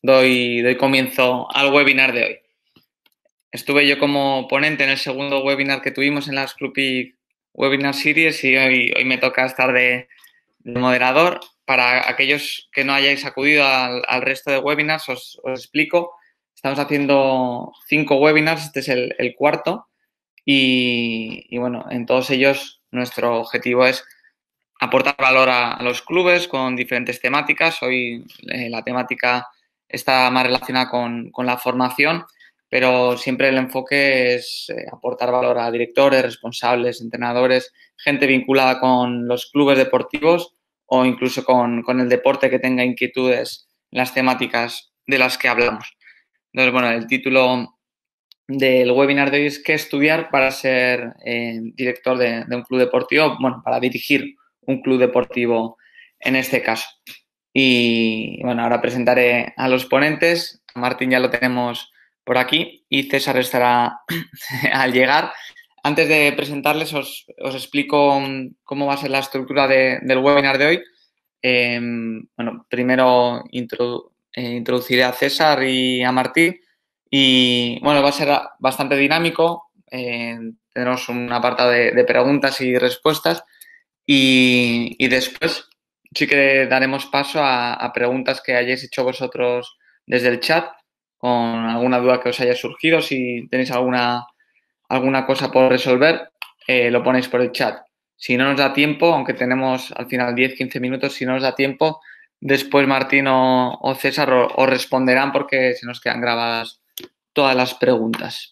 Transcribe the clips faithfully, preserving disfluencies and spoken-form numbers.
doy, doy comienzo al webinar de hoy. Estuve yo como ponente en el segundo webinar que tuvimos en la Screwpic Webinar Series y hoy, hoy me toca estar de, de moderador. Para aquellos que no hayáis acudido al, al resto de webinars, os, os explico. Estamos haciendo cinco webinars, este es el, el cuarto y, y, bueno, en todos ellos nuestro objetivo es aportar valor a, a los clubes con diferentes temáticas. Hoy eh, la temática está más relacionada con, con la formación, pero siempre el enfoque es eh, aportar valor a directores, responsables, entrenadores, gente vinculada con los clubes deportivos o incluso con, con el deporte que tenga inquietudes en las temáticas de las que hablamos. Entonces, bueno, el título del webinar de hoy es ¿qué estudiar para ser eh, director de, de un club deportivo? Bueno, para dirigir un club deportivo en este caso. Y bueno, ahora presentaré a los ponentes. Martín ya lo tenemos por aquí y César estará al llegar. Antes de presentarles, os, os explico cómo va a ser la estructura de, del webinar de hoy. Eh, bueno, primero introdu eh, introduciré a César y a Martín. Y bueno, va a ser bastante dinámico. Eh, tenemos un apartado de, de preguntas y respuestas. Y, y después sí que daremos paso a, a preguntas que hayáis hecho vosotros desde el chat, con alguna duda que os haya surgido. Si tenéis alguna, alguna cosa por resolver, eh, lo ponéis por el chat. Si no nos da tiempo, aunque tenemos al final diez a quince minutos, si no nos da tiempo, después Martín o, o César os responderán porque se nos quedan grabadas todas las preguntas.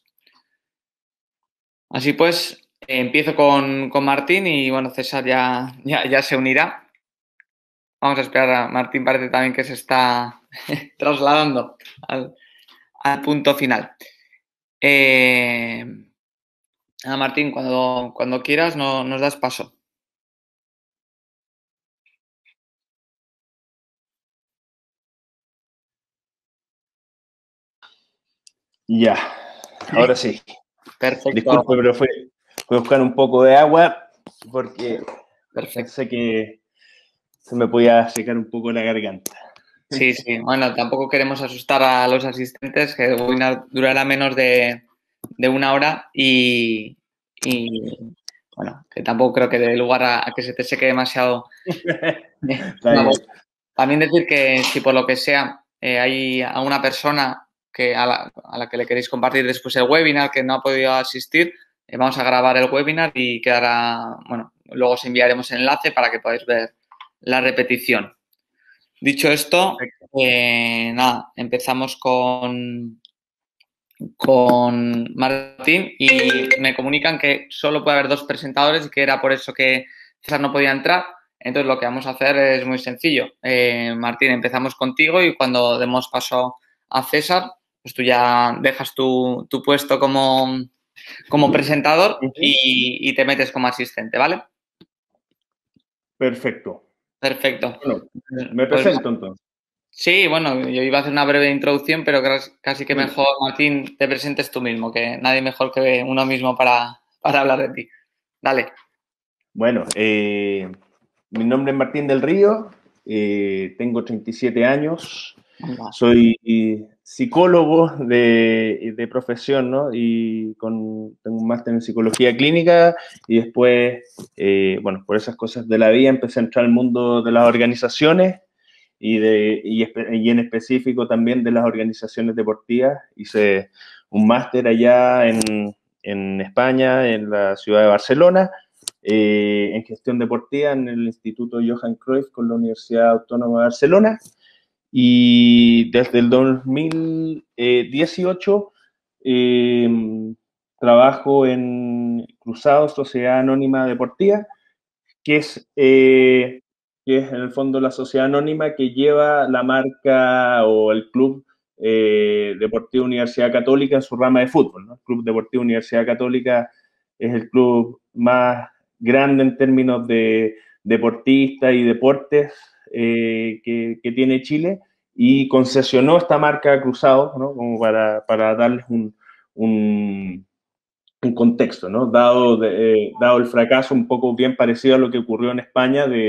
Así pues, eh, empiezo con, con Martín y bueno, César ya, ya, ya se unirá. Vamos a esperar a Martín, parece también que se está trasladando al, al punto final. Eh, a Martín, cuando, cuando quieras no, nos das paso. Ya, ahora sí. Perfecto. Disculpe, pero fui, fui a buscar un poco de agua porque Perfecto. pensé que se me podía secar un poco la garganta. Sí, sí. Bueno, tampoco queremos asustar a los asistentes, que el webinar durará menos de, de una hora y, y, bueno, que tampoco creo que dé lugar a, a que se te seque demasiado. Vamos, también decir que si por lo que sea eh, hay a una persona que a la, a la que le queréis compartir después el webinar que no ha podido asistir, eh, vamos a grabar el webinar y quedará, bueno, luego os enviaremos el enlace para que podáis ver la repetición. Dicho esto, eh, nada, empezamos con, con Martín y me comunican que solo puede haber dos presentadores y que era por eso que César no podía entrar. Entonces lo que vamos a hacer es muy sencillo. Eh, Martín, empezamos contigo y cuando demos paso a César, pues tú ya dejas tu, tu puesto como, como presentador y, y te metes como asistente, ¿vale? Perfecto. Perfecto. Bueno, me Pues, presento entonces. sí, bueno, yo iba a hacer una breve introducción, pero casi que Muy mejor, Martín, te presentes tú mismo, que nadie mejor que uno mismo para, para hablar de ti. Dale. Bueno, eh, mi nombre es Martín del Río, eh, tengo treinta y siete años, soy psicólogo de, de profesión, ¿no? Y con, tengo un máster en psicología clínica y después, eh, bueno, por esas cosas de la vida empecé a entrar al mundo de las organizaciones y, de, y, y en específico también de las organizaciones deportivas. Hice un máster allá en, en España, en la ciudad de Barcelona, eh, en gestión deportiva en el Instituto Johan Cruyff con la Universidad Autónoma de Barcelona. Y desde el dos mil dieciocho eh, trabajo en Cruzado, Sociedad Anónima Deportiva, que es, eh, que es en el fondo la sociedad anónima que lleva la marca o el club eh, Deportivo Universidad Católica en su rama de fútbol, ¿no? El Club Deportivo Universidad Católica es el club más grande en términos de deportistas y deportes eh, que, que, tiene Chile y concesionó esta marca Cruzado, ¿no? Como para, para darles un, un, un contexto, ¿no? Dado, de, eh, dado el fracaso un poco bien parecido a lo que ocurrió en España de,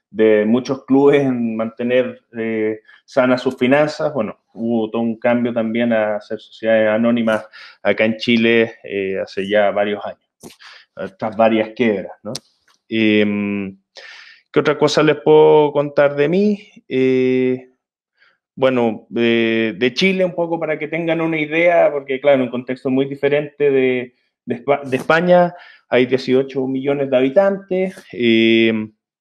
de muchos clubes en mantener eh, sanas sus finanzas. Bueno, hubo todo un cambio también a hacer sociedades anónimas acá en Chile eh, hace ya varios años, tras varias quiebras, ¿no? Eh, ¿Qué otra cosa les puedo contar de mí? Eh, bueno, de, de Chile un poco para que tengan una idea, porque claro, en un contexto muy diferente de, de, de España, hay dieciocho millones de habitantes, eh,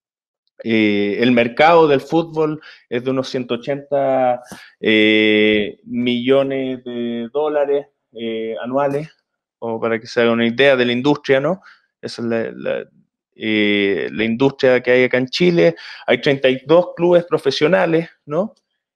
eh, el mercado del fútbol es de unos ciento ochenta eh, millones de dólares eh, anuales, o para que se haga una idea de la industria, ¿no? Esa es la, la, eh, la industria que hay acá en Chile. Hay treinta y dos clubes profesionales, ¿no?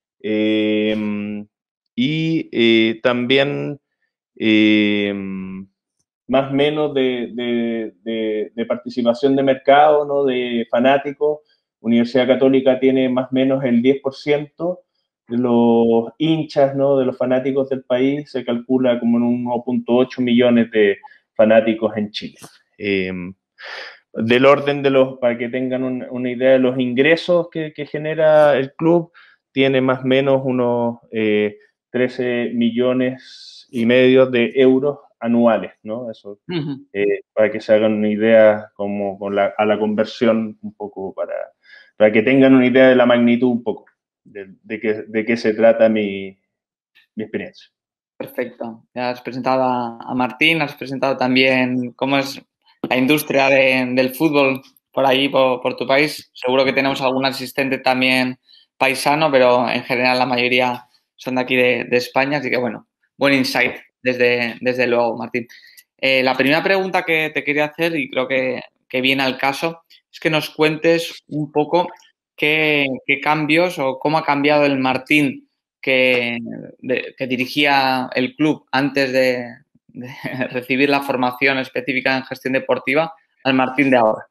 Eh, y eh, también eh, más o menos de, de, de, de, participación de mercado, ¿no? De fanáticos. Universidad Católica tiene más o menos el diez por ciento de los hinchas, ¿no? De los fanáticos del país, se calcula como en uno punto ocho millones de fanáticos en Chile. Eh, del orden de los, para que tengan un, una idea de los ingresos que, que, genera el club, tiene más o menos unos eh, trece millones y medio de euros anuales, ¿no? Eso, uh-huh. eh, para que se hagan una idea como con la, a la conversión un poco, para, para que tengan una idea de la magnitud un poco, de, de, qué, de qué se trata mi, mi experiencia. Perfecto. Ya has presentado a, a Martín, has presentado también cómo es la industria de, del fútbol por ahí, por, por tu país. Seguro que tenemos algún asistente también paisano, pero en general la mayoría son de aquí de, de España, así que bueno, buen insight desde, desde luego, Martín. Eh, la primera pregunta que te quería hacer, y creo que, que viene al caso, es que nos cuentes un poco qué, qué cambios o cómo ha cambiado el Martín que, de, que dirigía el club antes de, de recibir la formación específica en gestión deportiva al Martín de ahora.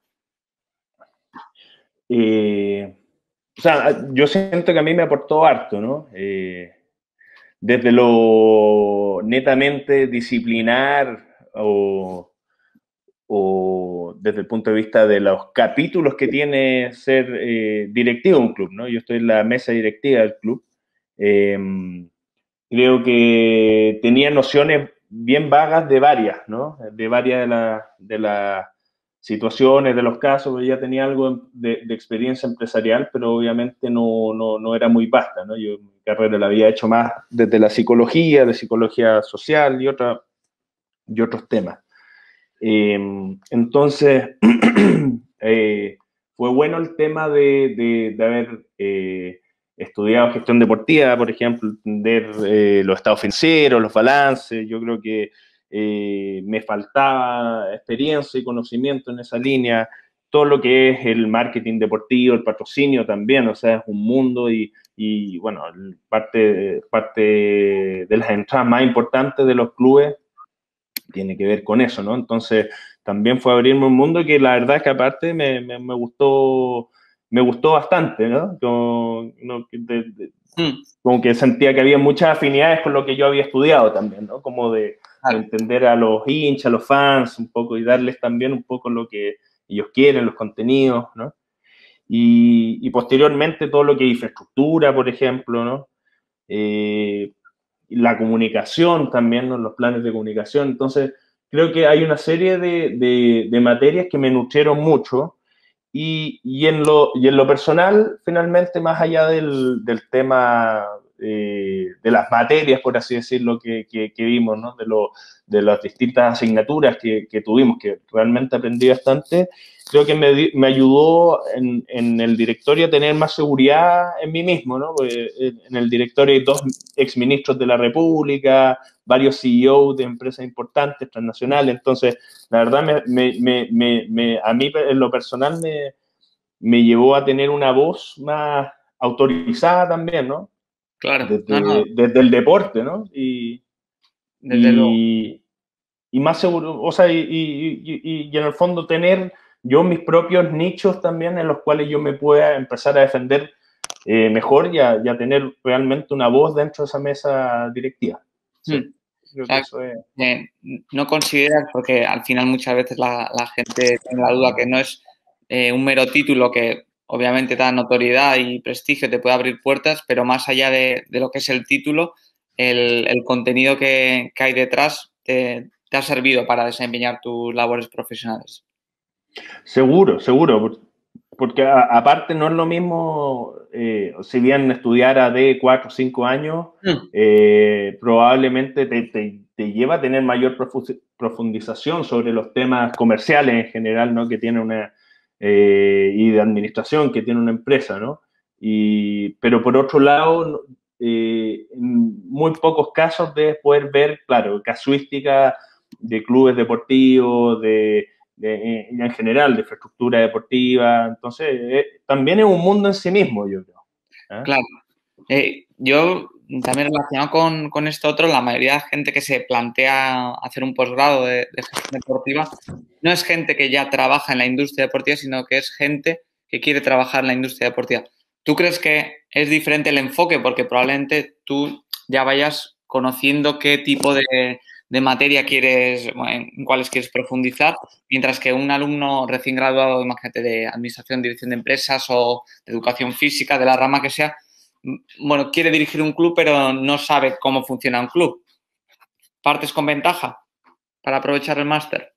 Eh, o sea, yo siento que a mí me aportó harto, ¿no? Eh, desde lo netamente disciplinar o, o desde el punto de vista de los capítulos que tiene ser eh, directivo de un club, ¿no? Yo estoy en la mesa directiva del club. Eh, creo que tenía nociones bien vagas de varias, ¿no? De varias de las de la situaciones, de los casos. Ya tenía algo de, de experiencia empresarial, pero obviamente no, no, no era muy vasta, ¿no? Yo mi carrera la había hecho más desde la psicología, de psicología social y, otra, y otros temas. Eh, entonces, eh, fue bueno el tema de, de, de haber eh, estudiado gestión deportiva, por ejemplo, entender eh, los estados financieros, los balances. Yo creo que eh, me faltaba experiencia y conocimiento en esa línea. Todo lo que es el marketing deportivo, el patrocinio también, o sea, es un mundo y, y bueno, parte, parte de las entradas más importantes de los clubes tiene que ver con eso, ¿no? Entonces, también fue abrirme un mundo que la verdad es que aparte me, me, me gustó me gustó bastante, ¿no? Como, no, de, de, mm. como que sentía que había muchas afinidades con lo que yo había estudiado también, ¿no? Como de, de entender a los hinchas, a los fans un poco y darles también un poco lo que ellos quieren, los contenidos, ¿no? Y, y posteriormente todo lo que es infraestructura, por ejemplo, ¿no? Eh, la comunicación también, ¿no? Los planes de comunicación. Entonces, creo que hay una serie de, de, de materias que me nutrieron mucho y, y, en lo, y en lo personal, finalmente, más allá del, del tema eh, de las materias, por así decirlo, que, que, que vimos, ¿no? De, lo, de las distintas asignaturas que, que tuvimos, que realmente aprendí bastante, creo que me, me ayudó en, en el directorio a tener más seguridad en mí mismo, ¿no? Porque en el directorio hay dos exministros de la República, varios C E Os de empresas importantes, transnacionales, entonces, la verdad, me, me, me, me, a mí en lo personal me, me llevó a tener una voz más autorizada también, ¿no? Claro. Desde, no, no. desde el deporte, ¿no? Y, desde y, luego. Y más seguro, o sea, y, y, y, y en el fondo tener yo mis propios nichos también en los cuales yo me pueda empezar a defender eh, mejor y a, y a tener realmente una voz dentro de esa mesa directiva. Sí, hmm. creo o sea, que eso es... eh, no consideras, porque al final muchas veces la, la gente tiene la duda que no es eh, un mero título que obviamente te da notoriedad y prestigio, te puede abrir puertas, pero más allá de, de lo que es el título, el, el contenido que, que hay detrás te, te ha servido para desempeñar tus labores profesionales. Seguro, seguro, porque a, aparte no es lo mismo, eh, si bien estudiar A D cuatro o cinco años, Mm. eh, probablemente te, te, te, lleva a tener mayor profundización sobre los temas comerciales en general, ¿no? Que tiene una, eh, y de administración que tiene una empresa, ¿no? Y, pero por otro lado, eh, en muy pocos casos debes poder ver, claro, casuística de clubes deportivos, de De, en general, de infraestructura deportiva. Entonces, eh, también es un mundo en sí mismo, yo creo. ¿eh? Claro. Eh, yo también relacionado con, con esto otro, la mayoría de gente que se plantea hacer un posgrado de, de gestión deportiva no es gente que ya trabaja en la industria deportiva, sino que es gente que quiere trabajar en la industria deportiva. ¿Tú crees que es diferente el enfoque? Porque probablemente tú ya vayas conociendo qué tipo de, de materia quieres, en cuáles quieres profundizar, mientras que un alumno recién graduado, imagínate, de administración, dirección de empresas o de educación física, de la rama que sea, bueno, quiere dirigir un club, pero no sabe cómo funciona un club. ¿Partes con ventaja para aprovechar el máster?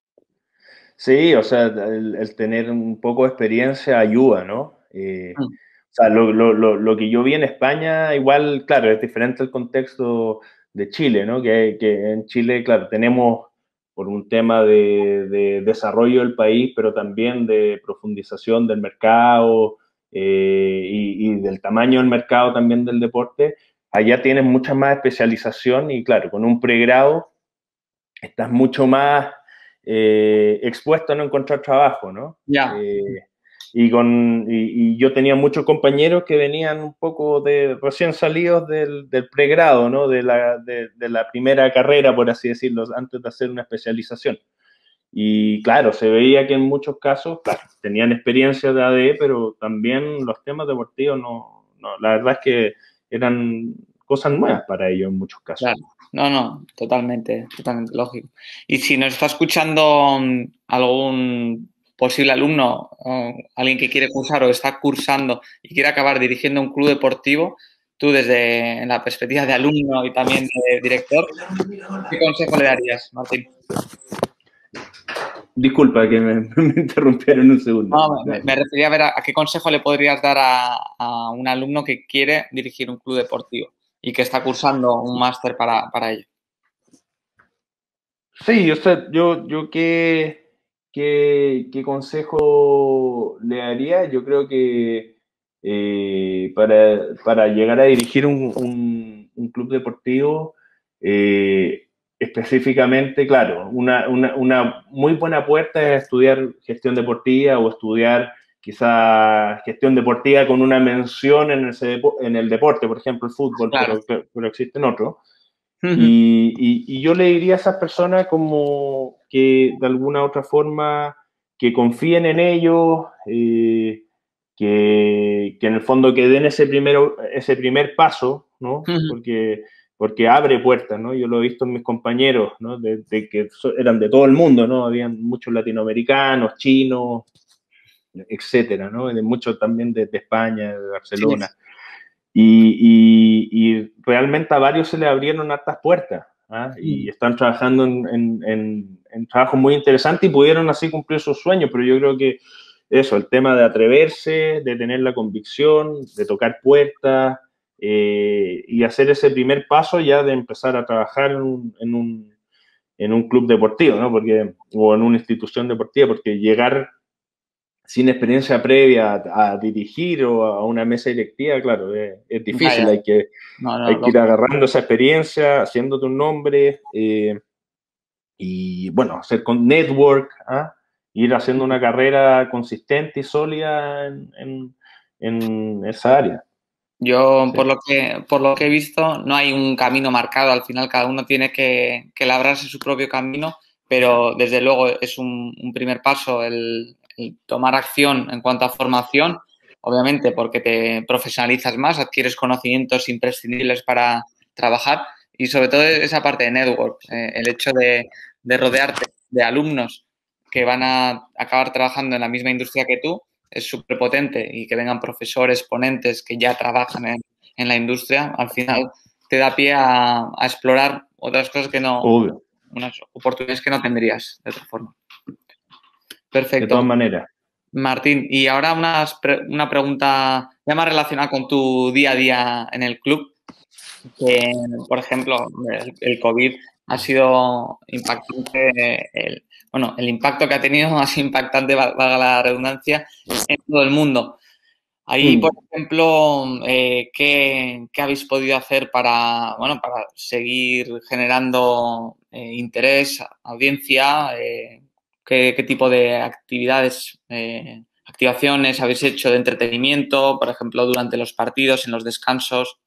Sí, o sea, el, el, tener un poco de experiencia ayuda, ¿no? Eh, Mm. o sea, lo, lo, lo, lo, que yo vi en España, igual, claro, es diferente el contexto de Chile, ¿no? Que, que en Chile, claro, tenemos por un tema de, de desarrollo del país, pero también de profundización del mercado eh, y, y del tamaño del mercado también del deporte. Allá tienes mucha más especialización y, claro, con un pregrado estás mucho más eh, expuesto a no encontrar trabajo, ¿no? Ya. Eh, y, con, y, y, yo tenía muchos compañeros que venían un poco de recién salidos del, del pregrado, ¿no? De la, de, de la primera carrera, por así decirlo, antes de hacer una especialización. Y claro, se veía que en muchos casos, claro, tenían experiencia de A D E, pero también los temas deportivos no, no, la verdad es que eran cosas nuevas para ellos en muchos casos. Claro. No, no, totalmente, totalmente lógico. Y si nos está escuchando algún posible alumno, alguien que quiere cursar o está cursando y quiere acabar dirigiendo un club deportivo, tú desde la perspectiva de alumno y también de director, ¿qué consejo le darías, Martín? Disculpa que me, me interrumpieron un segundo. No, me, me refería a ver a, a qué consejo le podrías dar a, a un alumno que quiere dirigir un club deportivo y que está cursando un máster para, para ello. Sí, o sea, yo, yo qué, qué, qué consejo le daría. Yo creo que eh, para, para llegar a dirigir un, un, un club deportivo, eh, específicamente, claro, una, una, una muy buena puerta es estudiar gestión deportiva o estudiar quizá gestión deportiva con una mención en el, en el deporte, por ejemplo, el fútbol, Claro. pero, pero existen otros. Y, y, y, yo le diría a esas personas como que de alguna otra forma que confíen en ellos, eh, que, que, en el fondo que den ese, primero, ese primer paso, ¿no? Porque, porque abre puertas, ¿no? Yo lo he visto en mis compañeros, ¿no? De, de que eran de todo el mundo, ¿no? Habían muchos latinoamericanos, chinos, etcétera, ¿no? De muchos también de, de España, de Barcelona. Sí. Y, y, y, realmente a varios se le abrieron hartas puertas ¿ah? Y están trabajando en, en, en, en trabajos muy interesantes y pudieron así cumplir sus sueños, pero yo creo que eso, el tema de atreverse, de tener la convicción, de tocar puertas eh, y hacer ese primer paso ya de empezar a trabajar en un, en un, en un club deportivo, ¿no? Porque, o en una institución deportiva, porque llegar sin experiencia previa a, a, dirigir o a una mesa directiva, claro, es, es difícil, Ya, ya. hay que, no, no, hay que ir agarrando esa experiencia, haciéndote un nombre eh, y, bueno, hacer con network, ¿ah? Ir haciendo una carrera consistente y sólida en, en, en esa área. Yo, sí. por, lo que, por lo que he visto, no hay un camino marcado. Al final, cada uno tiene que, que labrarse su propio camino, pero desde luego es un, un primer paso el, el tomar acción en cuanto a formación, obviamente porque te profesionalizas más, adquieres conocimientos imprescindibles para trabajar y sobre todo esa parte de network, eh, el hecho de, de rodearte de alumnos que van a acabar trabajando en la misma industria que tú es súper potente y que vengan profesores, ponentes que ya trabajan en, en la industria, al final te da pie a, a explorar otras cosas que no, Obvio. unas oportunidades que no tendrías de otra forma. De Perfecto. todas maneras. Martín, y ahora una, una pregunta ya más relacionada con tu día a día en el club. Que, por ejemplo, el, el COVID ha sido impactante, el, bueno, el impacto que ha tenido ha sido impactante, valga la redundancia, en todo el mundo. Ahí, por ejemplo, eh, ¿qué, ¿qué habéis podido hacer para, bueno, para seguir generando eh, interés, audiencia? Eh, ¿qué, ¿qué, tipo de actividades, eh, activaciones habéis hecho de entretenimiento, por ejemplo, durante los partidos, en los descansos?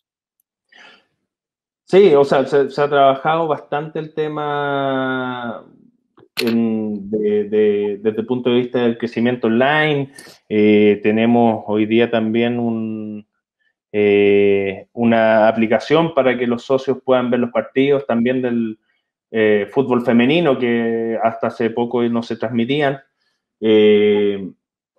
Sí, o sea, se, se ha trabajado bastante el tema en, de, de, desde el punto de vista del crecimiento online. Eh, tenemos hoy día también un, eh, una aplicación para que los socios puedan ver los partidos también del eh, fútbol femenino que hasta hace poco no se transmitían. Eh,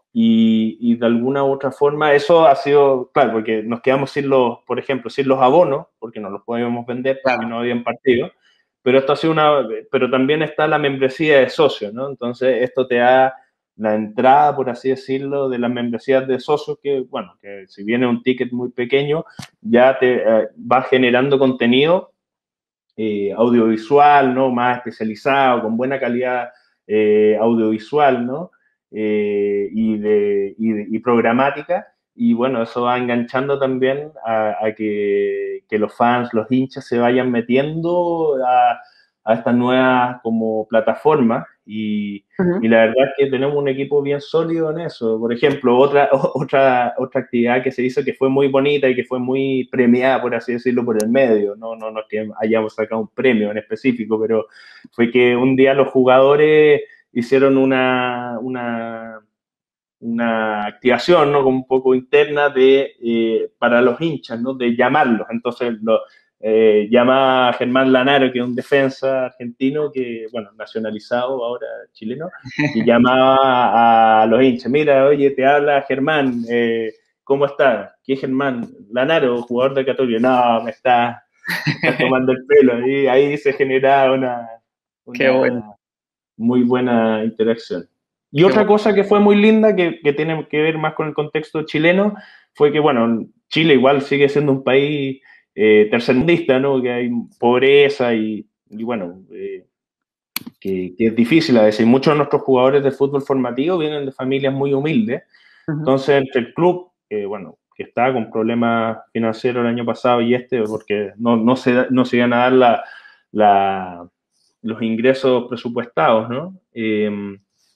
y, y, de alguna u otra forma eso ha sido, claro, porque nos quedamos sin los, por ejemplo, sin los abonos, porque no los podíamos vender porque Claro. no habían partido, pero esto ha sido una, pero también está la membresía de socios, ¿no? Entonces esto te da la entrada, por así decirlo, de las membresías de socios, que, bueno, que si viene un ticket muy pequeño, ya te eh, va generando contenido eh, audiovisual, ¿no? Más especializado, con buena calidad eh, audiovisual, ¿no? Eh, y, de, y, de, y, programática. Y bueno, eso va enganchando también a, a que, que, los fans, los hinchas se vayan metiendo a, a estas nuevas como plataformas. Y, uh-huh. y la verdad es que tenemos un equipo bien sólido en eso. Por ejemplo, otra, otra, otra actividad que se hizo que fue muy bonita y que fue muy premiada, por así decirlo, por el medio. No, no, no es que hayamos sacado un premio en específico, pero fue que un día los jugadores hicieron una, una, una activación, ¿no? Como un poco interna de, eh, para los hinchas, ¿no? De llamarlos. Entonces, lo, eh, llama a Germán Lanaro, que es un defensa argentino, que, bueno, nacionalizado ahora chileno, y llamaba a los hinchas. Mira, oye, te habla Germán, eh, ¿cómo estás? ¿Qué es Germán? Lanaro, jugador de Católica. No, me está, me está tomando el pelo. Y ahí se genera una, una Qué bueno. muy buena interacción. Y Qué otra bueno. cosa que fue muy linda, que, que tiene que ver más con el contexto chileno, fue que, bueno, Chile igual sigue siendo un país eh, tercermundista, ¿no? Que hay pobreza y, y bueno, eh, que, que, es difícil a veces. Muchos de nuestros jugadores de fútbol formativo vienen de familias muy humildes. Uh-huh. Entonces, entre el club, eh, bueno, que está con problemas financieros el año pasado y este, porque no, no, se, no se iban a dar la, la, los ingresos presupuestados, ¿no? Eh,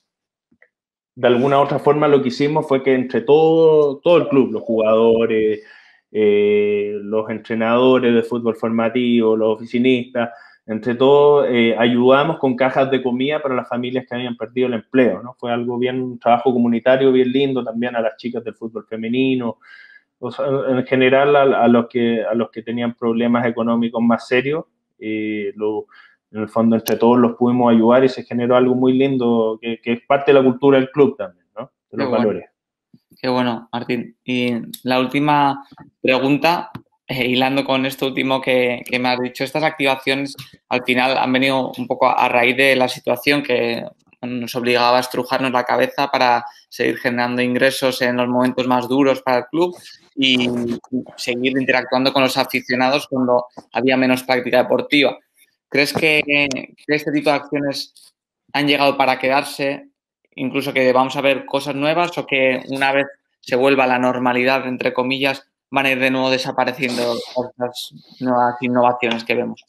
de alguna u otra forma lo que hicimos fue que entre todo, todo el club, los jugadores, eh, los entrenadores de fútbol formativo, los oficinistas, entre todos eh, ayudamos con cajas de comida para las familias que habían perdido el empleo, ¿no? Fue algo bien, un trabajo comunitario bien lindo también a las chicas del fútbol femenino, o sea, en general a, a, los que, a los que tenían problemas económicos más serios, eh, lo, en el fondo entre todos los pudimos ayudar y se generó algo muy lindo que, que es parte de la cultura del club también, ¿no? De los Qué valores. Bueno. Qué bueno, Martín. Y la última pregunta, eh, hilando con esto último que, que me has dicho, estas activaciones al final han venido un poco a raíz de la situación que nos obligaba a estrujarnos la cabeza para seguir generando ingresos en los momentos más duros para el club y, y seguir interactuando con los aficionados cuando había menos práctica deportiva. ¿Crees que, que este tipo de acciones han llegado para quedarse? Incluso que vamos a ver cosas nuevas o que una vez se vuelva a la normalidad, entre comillas, van a ir de nuevo desapareciendo estas nuevas innovaciones que vemos.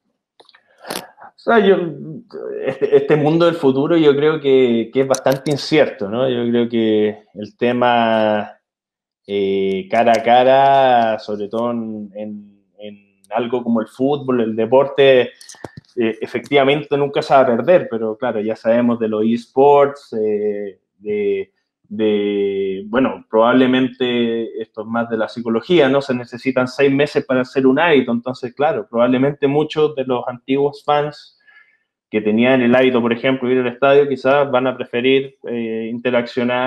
O sea, yo, este, este mundo del futuro yo creo que, que es bastante incierto, ¿no? Yo creo que el tema eh, cara a cara, sobre todo en, en, en algo como el fútbol, el deporte, eh, efectivamente nunca se va a perder, pero claro, ya sabemos de los eSports, eh, de, de, bueno, probablemente esto es más de la psicología, ¿no? Se necesitan seis meses para hacer un hábito, entonces, claro, probablemente muchos de los antiguos fans que tenían el hábito, por ejemplo, ir al estadio, quizás van a preferir eh, interaccionar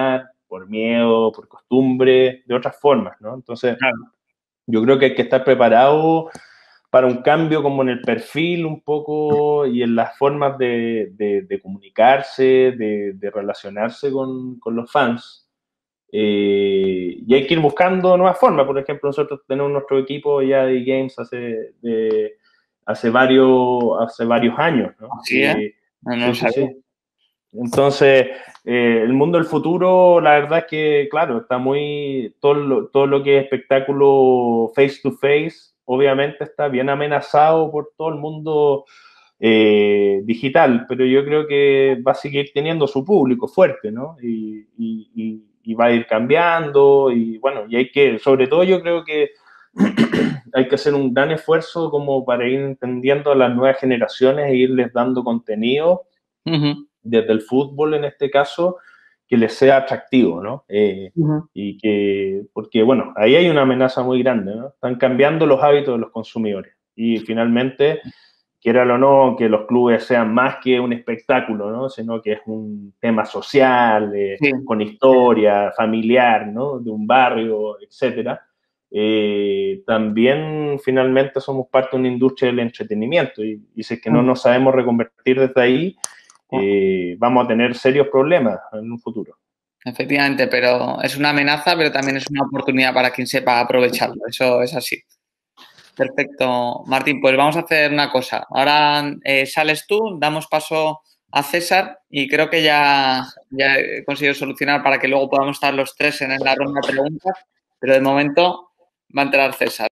por miedo, por costumbre, de otras formas, ¿no? Entonces, claro. Yo creo que hay que estar preparado para un cambio como en el perfil un poco y en las formas de, de, de comunicarse, de, de relacionarse con, con, los fans. Eh, y hay que ir buscando nuevas formas. Por ejemplo, nosotros tenemos nuestro equipo ya de games hace, de, hace, varios, hace varios años, ¿no? Sí, ¿eh? Eh, No, no sí, lo sí, sabía. sí. Entonces, eh, el mundo del futuro, la verdad es que, claro, está muy, todo lo, todo lo que es espectáculo face to face, obviamente está bien amenazado por todo el mundo eh, digital, pero yo creo que va a seguir teniendo su público fuerte, ¿no? Y, y, y, y va a ir cambiando y bueno, y hay que, sobre todo yo creo que hay que hacer un gran esfuerzo como para ir entendiendo a las nuevas generaciones e irles dando contenido. Uh-huh. Desde el fútbol en este caso, que les sea atractivo, ¿no? Eh, uh-huh. Y que, porque bueno, ahí hay una amenaza muy grande, ¿no? Están cambiando los hábitos de los consumidores y finalmente, quiéralo o no, que los clubes sean más que un espectáculo, ¿no? Sino que es un tema social, eh, sí. Con historia, familiar, ¿no? De un barrio, etcétera. Eh, también finalmente somos parte de una industria del entretenimiento y, y si es que no nos sabemos reconvertir desde ahí, eh, vamos a tener serios problemas en un futuro. Efectivamente, pero es una amenaza, pero también es una oportunidad para quien sepa aprovecharlo. Eso es así. Perfecto, Martín. Pues vamos a hacer una cosa. Ahora eh, sales tú, damos paso a César y creo que ya, ya he conseguido solucionar para que luego podamos estar los tres en la ronda de preguntas, pero de momento va a entrar César.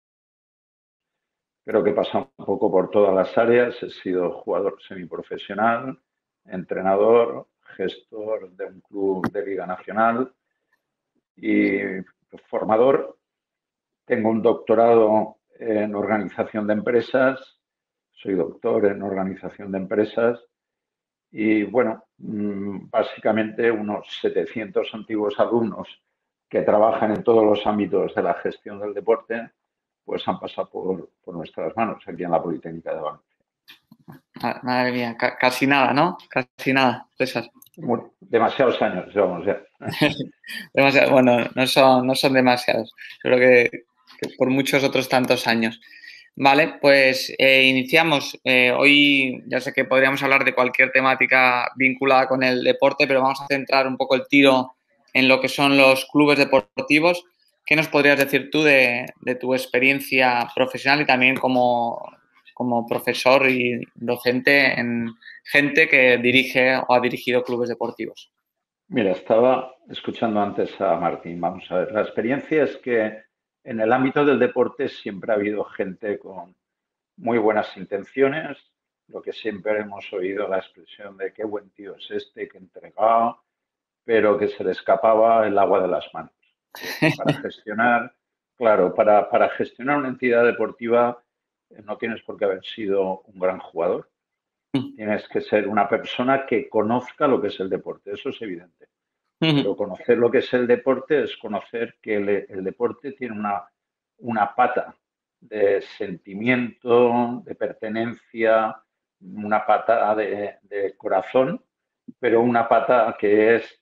Creo que pasa un poco por todas las áreas. He sido jugador semiprofesional, entrenador, gestor de un club de Liga Nacional y formador. Tengo un doctorado en organización de empresas, soy doctor en organización de empresas y, bueno, básicamente unos setecientos antiguos alumnos que trabajan en todos los ámbitos de la gestión del deporte pues han pasado por, por nuestras manos aquí en la Politécnica de Valencia. Madre mía, casi nada, ¿no? Casi nada, César. Bueno, demasiados años, vamos ya. Demasiado, bueno, no son, no son demasiados. Creo que, que por muchos otros tantos años. Vale, pues eh, iniciamos. Eh, hoy ya sé que podríamos hablar de cualquier temática vinculada con el deporte, pero vamos a centrar un poco el tiro en lo que son los clubes deportivos. ¿Qué nos podrías decir tú de, de tu experiencia profesional y también como, como profesor y docente en gente que dirige o ha dirigido clubes deportivos? Mira, estaba escuchando antes a Martín. Vamos a ver, la experiencia es que en el ámbito del deporte siempre ha habido gente con muy buenas intenciones, lo que siempre hemos oído la expresión de qué buen tío es este, que entregado, pero que se le escapaba el agua de las manos. Para gestionar, claro, para, para gestionar una entidad deportiva no tienes por qué haber sido un gran jugador. Tienes que ser una persona que conozca lo que es el deporte, eso es evidente. Pero conocer lo que es el deporte es conocer que el, el deporte tiene una, una pata de sentimiento, de pertenencia, una pata de, de corazón, pero una pata que es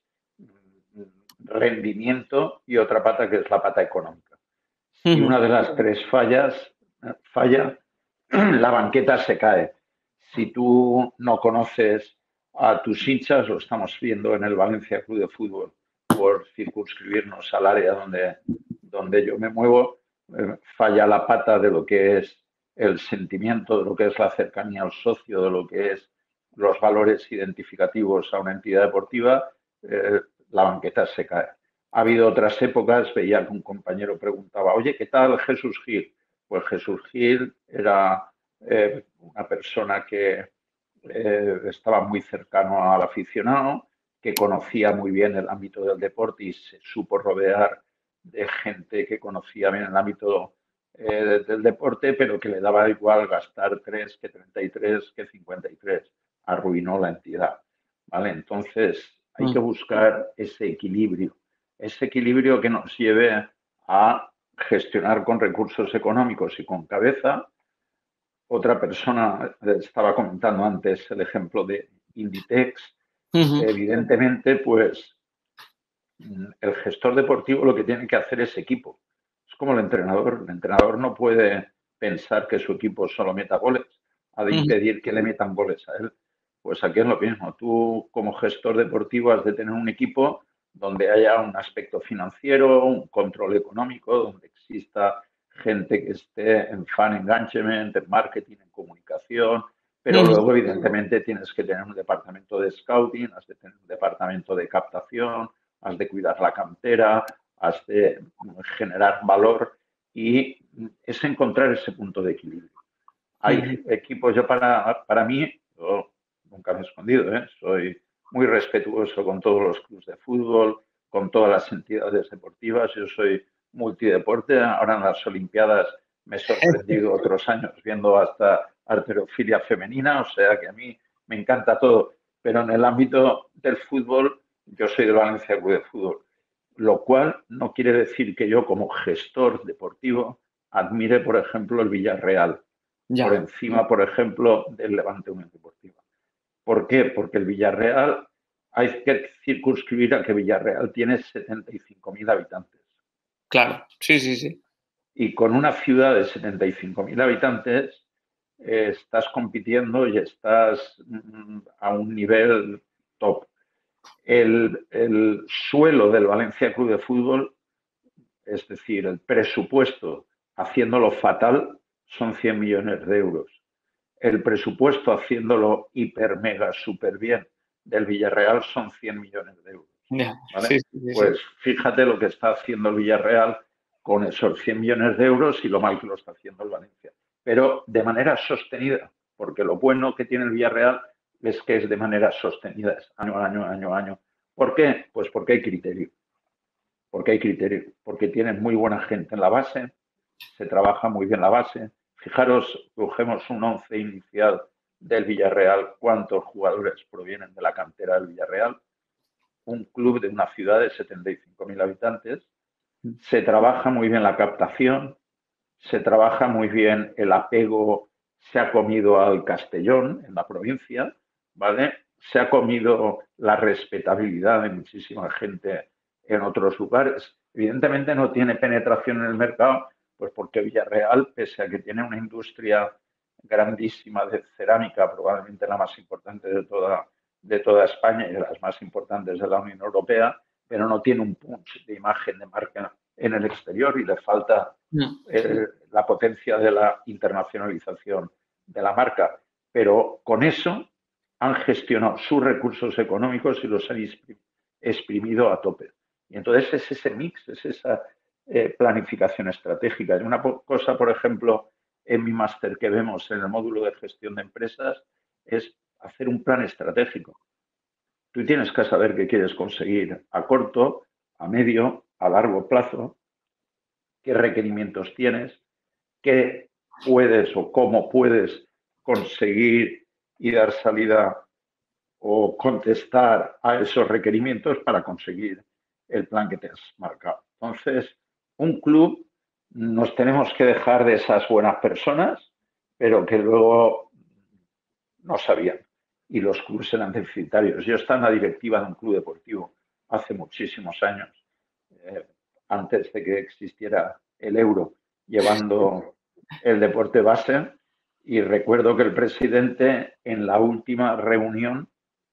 rendimiento y otra pata que es la pata económica. Si una de las tres fallas, falla, la banqueta se cae. Si tú no conoces a tus hinchas, lo estamos viendo en el Valencia Club de Fútbol, por circunscribirnos al área donde, donde yo me muevo, eh, falla la pata de lo que es el sentimiento, de lo que es la cercanía al socio, de lo que es los valores identificativos a una entidad deportiva, eh, la banqueta se cae. Ha habido otras épocas, veía que un compañero preguntaba, oye, ¿qué tal Jesús Gil? Pues Jesús Gil era eh, una persona que eh, estaba muy cercano al aficionado, que conocía muy bien el ámbito del deporte y se supo rodear de gente que conocía bien el ámbito eh, del deporte, pero que le daba igual gastar tres que treinta y tres que cincuenta y tres. Arruinó la entidad. ¿Vale? Entonces, hay que buscar ese equilibrio, ese equilibrio que nos lleve a gestionar con recursos económicos y con cabeza. Otra persona estaba comentando antes el ejemplo de Inditex. Uh-huh. Evidentemente, pues el gestor deportivo lo que tiene que hacer es equipo. Es como el entrenador. El entrenador no puede pensar que su equipo solo meta goles, ha de impedir que le metan goles a él. Pues aquí es lo mismo. Tú, como gestor deportivo, has de tener un equipo donde haya un aspecto financiero, un control económico, donde exista gente que esté en fan engagement, en marketing, en comunicación, pero luego, evidentemente, tienes que tener un departamento de scouting, has de tener un departamento de captación, has de cuidar la cantera, has de generar valor y es encontrar ese punto de equilibrio. Hay uh-huh. equipos, yo para, para mí, yo nunca me he escondido, ¿eh? Soy muy respetuoso con todos los clubes de fútbol, con todas las entidades deportivas, yo soy multideporte, ahora en las Olimpiadas me he sorprendido otros años viendo hasta halterofilia femenina, o sea que a mí me encanta todo, pero en el ámbito del fútbol yo soy del Valencia Club de Fútbol, lo cual no quiere decir que yo como gestor deportivo admire, por ejemplo, el Villarreal, ya. por encima, por ejemplo, del Levante Unión Deportiva. ¿Por qué? Porque el Villarreal hay que circunscribir a que Villarreal tiene setenta y cinco mil habitantes. Claro, sí, sí, sí. Y con una ciudad de setenta y cinco mil habitantes eh, estás compitiendo y estás mm, a un nivel top. El, el suelo del Valencia Club de Fútbol, es decir, el presupuesto haciéndolo fatal, son cien millones de euros. El presupuesto haciéndolo hiper, mega, súper bien del Villarreal son cien millones de euros. Yeah, ¿vale? sí, sí, sí, pues sí. fíjate lo que está haciendo el Villarreal con esos cien millones de euros y lo mal que lo está haciendo el Valencia. Pero de manera sostenida, porque lo bueno que tiene el Villarreal es que es de manera sostenida, es año a año, año a año. ¿Por qué? Pues porque hay criterio. Porque hay criterio. Porque tienen muy buena gente en la base, se trabaja muy bien la base. Fijaros, cogemos un once inicial del Villarreal, cuántos jugadores provienen de la cantera del Villarreal. Un club de una ciudad de setenta y cinco mil habitantes. Se trabaja muy bien la captación, se trabaja muy bien el apego, se ha comido al Castellón en la provincia, ¿vale? Se ha comido la respetabilidad de muchísima gente en otros lugares. Evidentemente no tiene penetración en el mercado, pues porque Villarreal, pese a que tiene una industria grandísima de cerámica, probablemente la más importante de toda, de toda España y de las más importantes de la Unión Europea, pero no tiene un punch de imagen de marca en el exterior y le falta eh, la potencia de la internacionalización de la marca. Pero con eso han gestionado sus recursos económicos y los han exprimido a tope. Y entonces es ese mix, es esa eh, planificación estratégica. Y una cosa, por ejemplo, en mi máster que vemos en el módulo de gestión de empresas es hacer un plan estratégico. Tú tienes que saber qué quieres conseguir a corto, a medio, a largo plazo, qué requerimientos tienes, qué puedes o cómo puedes conseguir y dar salida o contestar a esos requerimientos para conseguir el plan que te has marcado. Entonces, un club nos tenemos que dejar de esas buenas personas, pero que luego no sabían. Y los clubes eran deficitarios. Yo estaba en la directiva de un club deportivo hace muchísimos años, eh, antes de que existiera el euro, llevando el deporte base. Y recuerdo que el presidente en la última reunión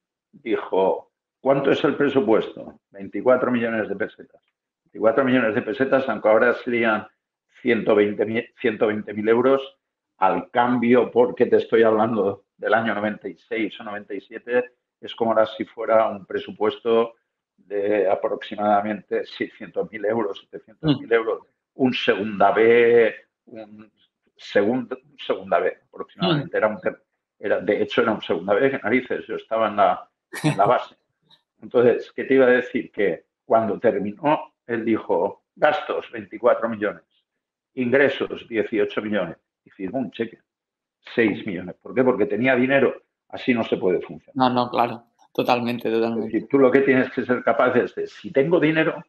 dijo, ¿cuánto es el presupuesto? veinticuatro millones de pesetas. veinticuatro millones de pesetas, aunque ahora serían ciento veinte mil euros, al cambio, porque te estoy hablando del año noventa y seis o noventa y siete, es como ahora si fuera un presupuesto de aproximadamente seiscientos mil euros, setecientos mil euros, un segunda B, un segundo, segunda B aproximadamente. Era un, era, de hecho, era un segunda B, que narices, yo estaba en la, en la base. Entonces, ¿qué te iba a decir? Que cuando terminó, él dijo, gastos, veinticuatro millones, ingresos, dieciocho millones, y firmó un cheque, seis millones. ¿Por qué? Porque tenía dinero, así no se puede funcionar. No, no, claro, totalmente, totalmente. Es decir, tú lo que tienes que ser capaz es de, si tengo dinero,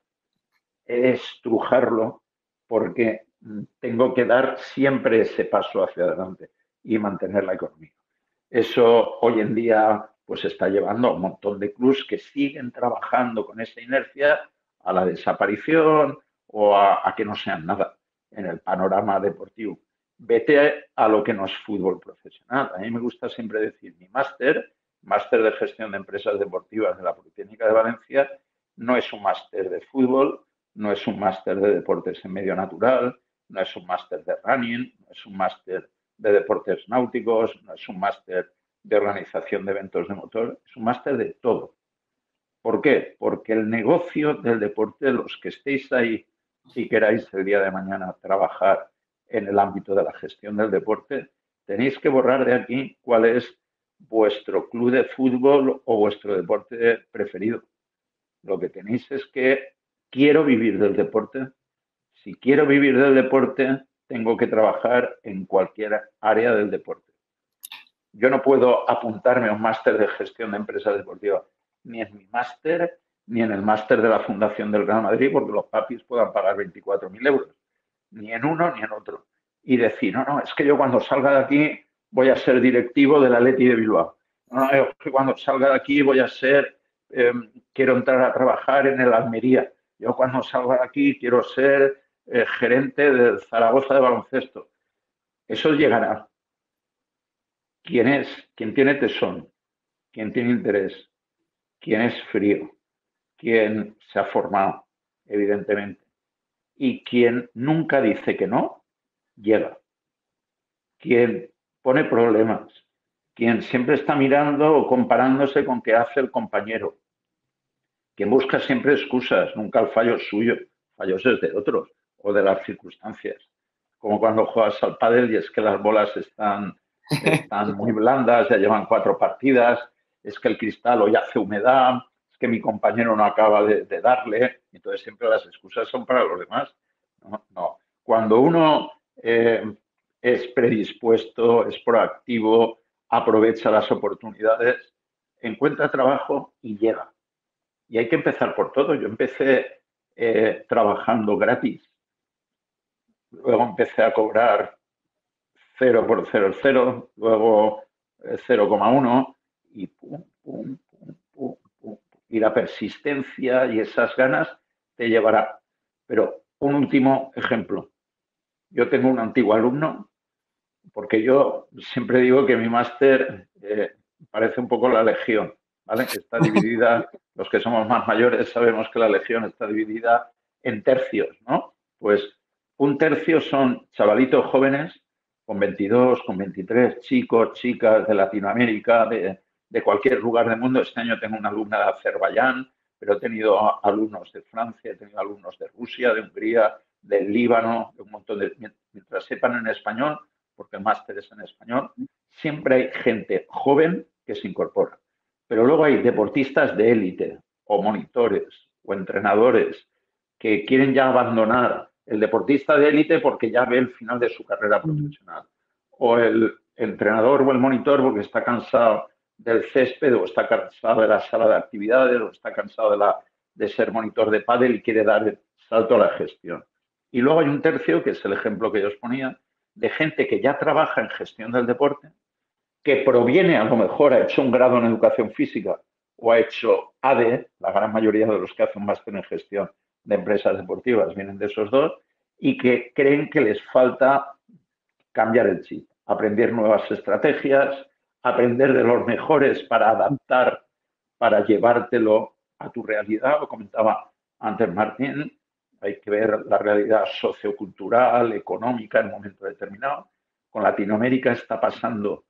estrujarlo, porque tengo que dar siempre ese paso hacia adelante y mantener la economía. Eso hoy en día pues está llevando a un montón de clubes que siguen trabajando con esa inercia, a la desaparición o a, a que no sean nada en el panorama deportivo. Vete a lo que no es fútbol profesional. A mí me gusta siempre decir, mi máster, máster de gestión de empresas deportivas de la Politécnica de Valencia, no es un máster de fútbol, no es un máster de deportes en medio natural, no es un máster de running, no es un máster de deportes náuticos, no es un máster de organización de eventos de motor, es un máster de todo. ¿Por qué? Porque el negocio del deporte, los que estéis ahí y queráis el día de mañana trabajar en el ámbito de la gestión del deporte, tenéis que borrar de aquí cuál es vuestro club de fútbol o vuestro deporte preferido. Lo que tenéis es que quiero vivir del deporte. Si quiero vivir del deporte, tengo que trabajar en cualquier área del deporte. Yo no puedo apuntarme a un máster de gestión de empresas deportivas, ni en mi máster, ni en el máster de la Fundación del Real Madrid, porque los papis puedan pagar veinticuatro mil euros. Ni en uno ni en otro. Y decir, no, no, es que yo cuando salga de aquí voy a ser directivo del Athletic de Bilbao. No, no, es que cuando salga de aquí voy a ser, eh, quiero entrar a trabajar en el Almería. Yo cuando salga de aquí quiero ser eh, gerente del Zaragoza de baloncesto. Eso llegará. ¿Quién es? ¿Quién tiene tesón? ¿Quién tiene interés? ¿Quién es frío? ¿Quién se ha formado? Evidentemente. Y quien nunca dice que no, llega. Quien pone problemas. Quien siempre está mirando o comparándose con qué hace el compañero. Quien busca siempre excusas, nunca el fallo es suyo. Fallos es de otros o de las circunstancias. Como cuando juegas al pádel y es que las bolas están, están muy blandas, ya llevan cuatro partidas, es que el cristal hoy hace humedad, es que mi compañero no acaba de, de darle, entonces siempre las excusas son para los demás. No, no. Cuando uno eh, es predispuesto, es proactivo, aprovecha las oportunidades, encuentra trabajo y llega. Y hay que empezar por todo. Yo empecé eh, trabajando gratis. Luego empecé a cobrar cero por cero cero, luego cero coma uno y pum, pum, pum, pum, pum. Y la persistencia y esas ganas te llevará. Pero un último ejemplo. Yo tengo un antiguo alumno, porque yo siempre digo que mi máster eh, parece un poco la legión, ¿vale? Está dividida, los que somos más mayores sabemos que la legión está dividida en tercios, ¿no? Pues un tercio son chavalitos jóvenes con veintidós, con veintitrés, chicos, chicas de Latinoamérica, de, de cualquier lugar del mundo. Este año tengo una alumna de Azerbaiyán, pero he tenido alumnos de Francia, he tenido alumnos de Rusia, de Hungría, del Líbano, de un montón de... Mientras sepan en español, porque el máster es en español, siempre hay gente joven que se incorpora. Pero luego hay deportistas de élite, o monitores, o entrenadores, que quieren ya abandonar el deportista de élite porque ya ve el final de su carrera profesional. O el entrenador o el monitor porque está cansado del césped, o está cansado de la sala de actividades, o está cansado de, la, de ser monitor de pádel y quiere dar el salto a la gestión. Y luego hay un tercio, que es el ejemplo que yo os ponía, de gente que ya trabaja en gestión del deporte, que proviene, a lo mejor, ha hecho un grado en educación física o ha hecho A D E, la gran mayoría de los que hacen un máster en gestión de empresas deportivas vienen de esos dos, y que creen que les falta cambiar el chip, aprender nuevas estrategias, aprender de los mejores para adaptar, para llevártelo a tu realidad. Lo comentaba antes Martín, hay que ver la realidad sociocultural, económica en un momento determinado. Con Latinoamérica está pasando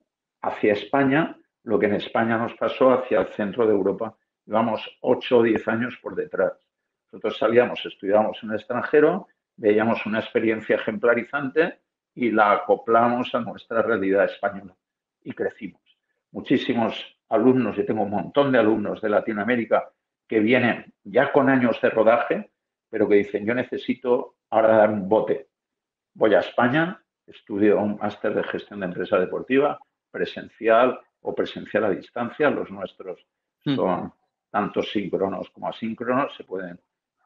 hacia España lo que en España nos pasó hacia el centro de Europa. Llevamos ocho o diez años por detrás. Nosotros salíamos, estudiábamos en el extranjero, veíamos una experiencia ejemplarizante y la acoplamos a nuestra realidad española y crecimos. Muchísimos alumnos, yo tengo un montón de alumnos de Latinoamérica que vienen ya con años de rodaje, pero que dicen, yo necesito ahora dar un bote. Voy a España, estudio un máster de gestión de empresa deportiva, presencial o presencial a distancia. Los nuestros son mm. tanto síncronos como asíncronos, se pueden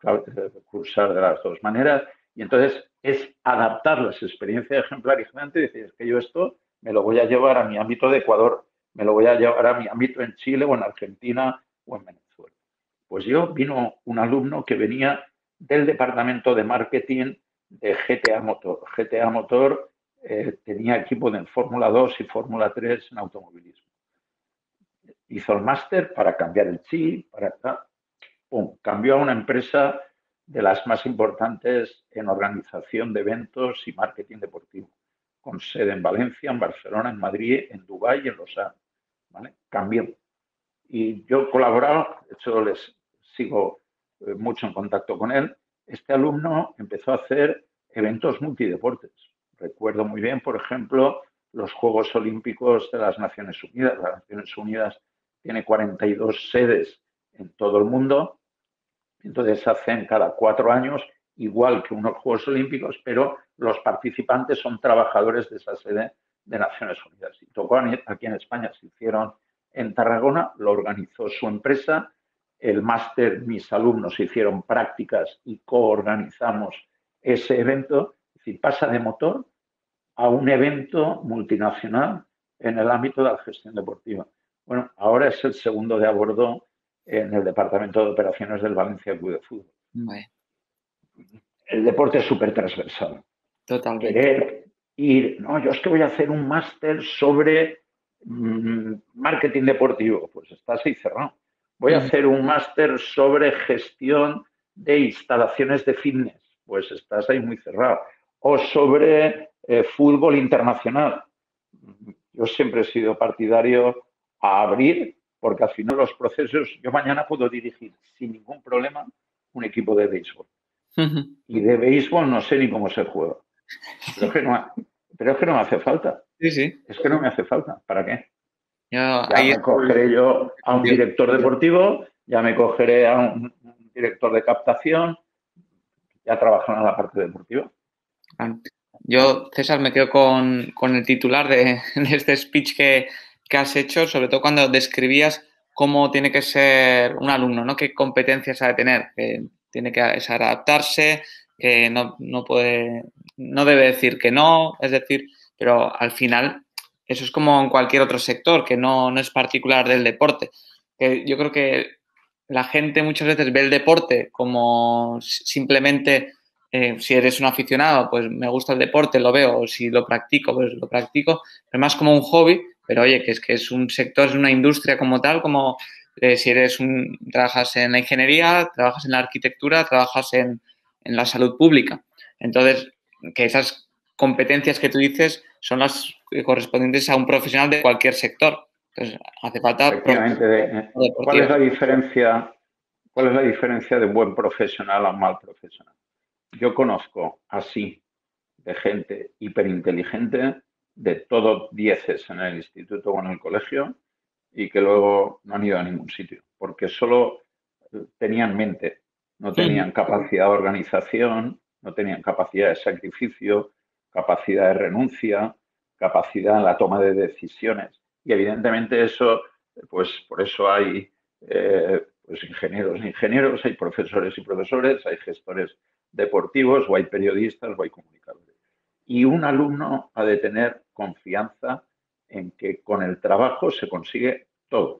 cursar de las dos maneras. Y entonces es adaptar las experiencias ejemplarizantes y decir, es que yo esto me lo voy a llevar a mi ámbito de Ecuador, me lo voy a llevar a mi ámbito en Chile o en Argentina o en Venezuela. Pues yo vino un alumno que venía del departamento de marketing de G T A Motor. G T A Motor eh, tenía equipo de Fórmula dos y Fórmula tres en automovilismo. Hizo el máster para cambiar el chip, para pum, cambió a una empresa de las más importantes en organización de eventos y marketing deportivo, con sede en Valencia, en Barcelona, en Madrid, en Dubái y en Lausanne. ¿Vale? Cambió. Y yo colaboraba, de hecho les sigo eh, mucho en contacto con él. Este alumno empezó a hacer eventos multideportes. Recuerdo muy bien, por ejemplo, los Juegos Olímpicos de las Naciones Unidas. Las Naciones Unidas tiene cuarenta y dos sedes en todo el mundo. Entonces se hacen cada cuatro años, igual que unos Juegos Olímpicos, pero los participantes son trabajadores de esa sede de Naciones Unidas. Y tocó aquí en España, se hicieron en Tarragona, lo organizó su empresa. El máster, mis alumnos hicieron prácticas y coorganizamos ese evento. Es decir, pasa de motor a un evento multinacional en el ámbito de la gestión deportiva. Bueno, ahora es el segundo de a bordo en el Departamento de Operaciones del Valencia Club de Fútbol. Vale. El deporte es súper transversal. Totalmente. Querer ir, no, yo es que voy a hacer un máster sobre mmm, marketing deportivo, pues estás ahí cerrado. Voy a hacer un máster sobre gestión de instalaciones de fitness, pues estás ahí muy cerrado. O sobre eh, fútbol internacional. Yo siempre he sido partidario a abrir, porque al final los procesos, yo mañana puedo dirigir sin ningún problema un equipo de béisbol. Y de béisbol no sé ni cómo se juega. Pero es que no, pero es que no me hace falta. Sí, sí. Es que no me hace falta. ¿Para qué? Yo, ya ahí me cogeré yo a un director deportivo, ya me cogeré a un, un director de captación, ya trabajarán en la parte deportiva. Yo, César, me quedo con, con el titular de, de este speech que, que has hecho, sobre todo cuando describías cómo tiene que ser un alumno, ¿no? Qué competencias ha de tener, que tiene que saber adaptarse, que no, no puede, no debe decir que no, es decir, pero al final eso es como en cualquier otro sector, que no, no es particular del deporte. Que yo creo que la gente muchas veces ve el deporte como simplemente eh, si eres un aficionado, pues me gusta el deporte, lo veo, o si lo practico, pues lo practico, es más como un hobby, pero oye, que es que es un sector, es una industria como tal, como eh, si eres un, trabajas en la ingeniería, trabajas en la arquitectura, trabajas en, en la salud pública. Entonces, que esas competencias que tú dices son las correspondientes a un profesional de cualquier sector. Entonces, hace falta... Efectivamente, de, ¿cuál es la diferencia? ¿Cuál es la diferencia de buen profesional a un mal profesional? Yo conozco así de gente hiperinteligente, de todos dieces en el instituto o en el colegio, y que luego no han ido a ningún sitio, porque solo tenían mente, no tenían capacidad de organización, no tenían capacidad de sacrificio, capacidad de renuncia, capacidad en la toma de decisiones. Y evidentemente eso, pues por eso hay eh, pues ingenieros e ingenieros, hay profesores y profesores, hay gestores deportivos, o hay periodistas, o hay comunicadores. Y un alumno ha de tener confianza en que con el trabajo se consigue todo.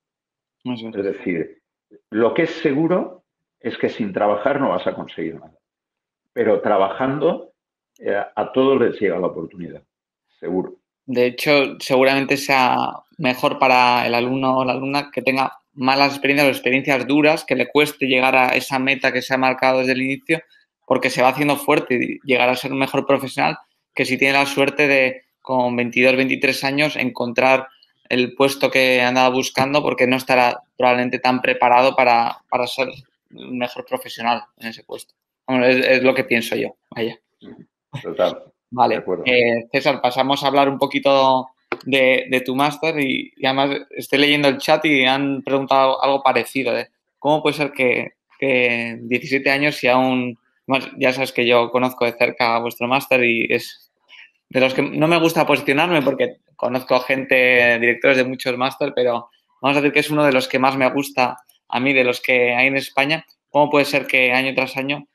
Eso. Es decir, lo que es seguro es que sin trabajar no vas a conseguir nada. Pero trabajando, eh, a todos les llega la oportunidad, seguro. De hecho, seguramente sea mejor para el alumno o la alumna que tenga malas experiencias o experiencias duras, que le cueste llegar a esa meta que se ha marcado desde el inicio, porque se va haciendo fuerte y llegar a ser un mejor profesional, que si tiene la suerte de, con veintidós, veintitrés años, encontrar el puesto que andaba buscando, porque no estará probablemente tan preparado para, para ser un mejor profesional en ese puesto. Bueno, es, es lo que pienso yo. Vaya. Total. Vale, eh, César, pasamos a hablar un poquito de, de tu máster y, y además estoy leyendo el chat y han preguntado algo parecido. De ¿Cómo puede ser que, que diecisiete años y aún, bueno, ya sabes que yo conozco de cerca vuestro máster y es de los que no me gusta posicionarme porque conozco gente, directores de muchos máster, pero vamos a decir que es uno de los que más me gusta a mí, de los que hay en España. ¿Cómo puede ser que año tras año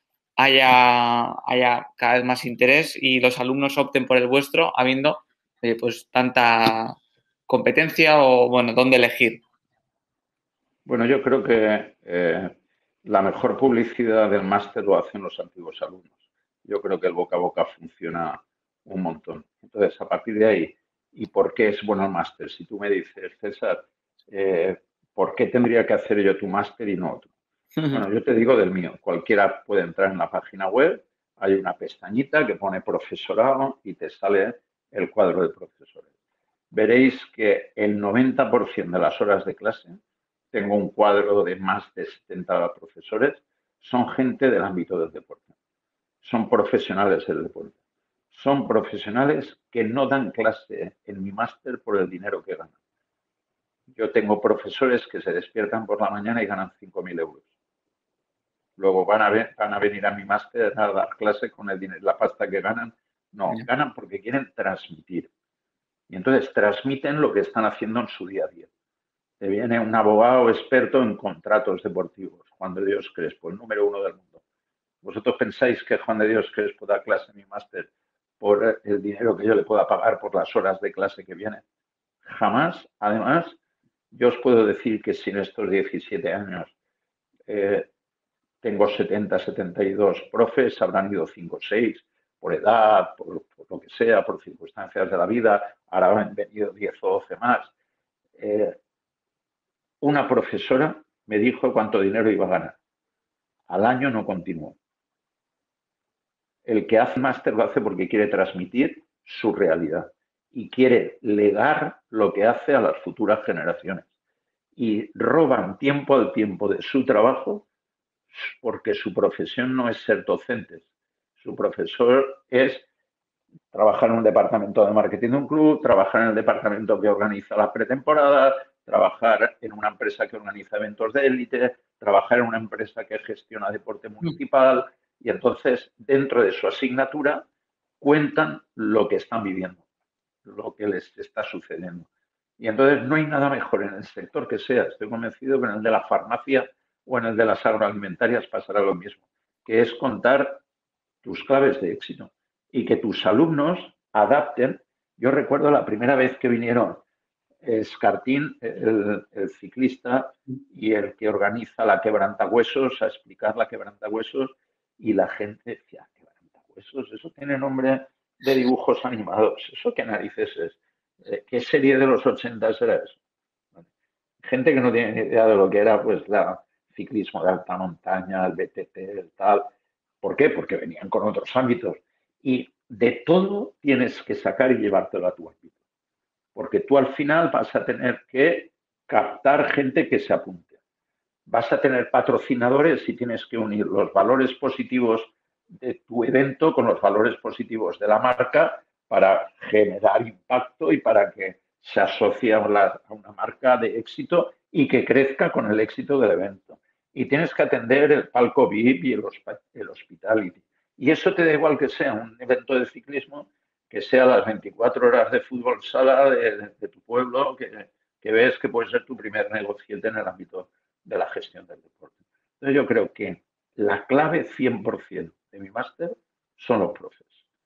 haya, haya cada vez más interés y los alumnos opten por el vuestro, habiendo eh, pues tanta competencia o, bueno, dónde elegir? Bueno, yo creo que eh, la mejor publicidad del máster lo hacen los antiguos alumnos. Yo creo que el boca a boca funciona un montón. Entonces, a partir de ahí, ¿y por qué es bueno el máster? Si tú me dices, César, eh, ¿por qué tendría que hacer yo tu máster y no otro? Bueno, yo te digo del mío. Cualquiera puede entrar en la página web, hay una pestañita que pone profesorado y te sale el cuadro de profesores. Veréis que el noventa por ciento de las horas de clase, tengo un cuadro de más de setenta profesores, son gente del ámbito del deporte. Son profesionales del deporte. Son profesionales que no dan clase en mi máster por el dinero que ganan. Yo tengo profesores que se despiertan por la mañana y ganan cinco mil euros. Luego van a, ver, van a venir a mi máster a dar clase con el dinero, la pasta que ganan. No, ganan porque quieren transmitir. Y entonces transmiten lo que están haciendo en su día a día. Te viene un abogado experto en contratos deportivos, Juan de Dios Crespo, el número uno del mundo. ¿Vosotros pensáis que Juan de Dios Crespo da clase en mi máster por el dinero que yo le pueda pagar por las horas de clase que viene? Jamás. Además, yo os puedo decir que si en estos diecisiete años eh, tengo setenta, setenta y dos profes, habrán ido cinco o seis, por edad, por, por lo que sea, por circunstancias de la vida, ahora han venido diez o doce más. Eh, una profesora me dijo cuánto dinero iba a ganar. Al año no continuó. El que hace máster lo hace porque quiere transmitir su realidad y quiere legar lo que hace a las futuras generaciones. Y roban tiempo al tiempo de su trabajo porque su profesión no es ser docentes. Su profesor es trabajar en un departamento de marketing de un club, trabajar en el departamento que organiza la pretemporada, trabajar en una empresa que organiza eventos de élite, trabajar en una empresa que gestiona deporte municipal y entonces dentro de su asignatura cuentan lo que están viviendo, lo que les está sucediendo. Y entonces no hay nada mejor en el sector que sea. Estoy convencido que en el de la farmacia o en el de las agroalimentarias pasará lo mismo, que es contar tus claves de éxito y que tus alumnos adapten. Yo recuerdo la primera vez que vinieron Escartín, el, el ciclista y el que organiza la quebrantahuesos, a explicar la quebrantahuesos y la gente decía, quebrantahuesos, eso tiene nombre de dibujos animados, ¿eso qué narices es? ¿Qué serie de los ochenta era eso? Gente que no tiene ni idea de lo que era pues la ciclismo de alta montaña, el B T T, el tal. ¿Por qué? Porque venían con otros ámbitos. Y de todo tienes que sacar y llevártelo a tu ámbito. Porque tú al final vas a tener que captar gente que se apunte. Vas a tener patrocinadores y tienes que unir los valores positivos de tu evento con los valores positivos de la marca para generar impacto y para que se asocie a una marca de éxito y que crezca con el éxito del evento. Y tienes que atender el palco V I P y el, el hospitality. Y eso te da igual que sea un evento de ciclismo, que sea las veinticuatro horas de fútbol sala de, de, de tu pueblo, que, que ves que puede ser tu primer negocio en el ámbito de la gestión del deporte. Entonces yo creo que la clave cien por ciento de mi máster son los profes.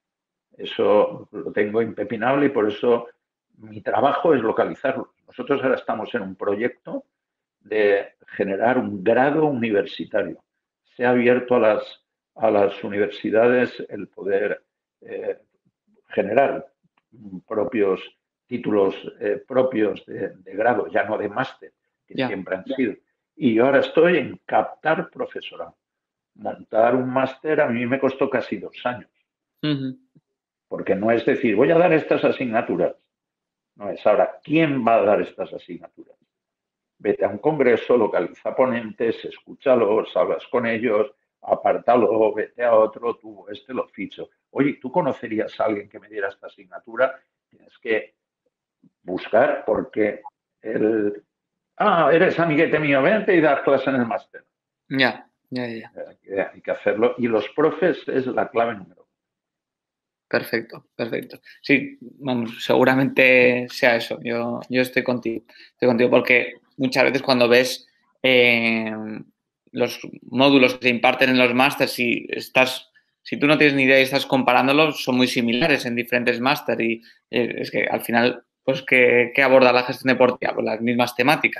Eso lo tengo impepinable y por eso mi trabajo es localizarlos. Nosotros ahora estamos en un proyecto de generar un grado universitario. Se ha abierto a las, a las universidades el poder eh, generar propios títulos eh, propios de, de grado, ya no de máster, que yeah, siempre han yeah. sido. Y yo ahora estoy en captar profesorado. Montar un máster a mí me costó casi dos años. Uh-huh. Porque no es decir, voy a dar estas asignaturas. No es ahora, ¿quién va a dar estas asignaturas? Vete a un congreso, localiza ponentes, escúchalos, hablas con ellos, apártalo, vete a otro, tú este lo ficho. Oye, ¿tú conocerías a alguien que me diera esta asignatura? Tienes que buscar porque el... Ah, eres amiguete mío, vente y das clase en el máster. Ya, ya, ya. Hay que hacerlo. Y los profes es la clave número uno. Perfecto, perfecto. Sí, vamos, seguramente sea eso. Yo, yo estoy contigo. Estoy contigo porque muchas veces cuando ves eh, los módulos que se imparten en los másters, si estás, si tú no tienes ni idea y estás comparándolos, son muy similares en diferentes másters y eh, es que al final, pues, ¿qué, qué aborda la gestión deportiva? Pues las mismas temáticas.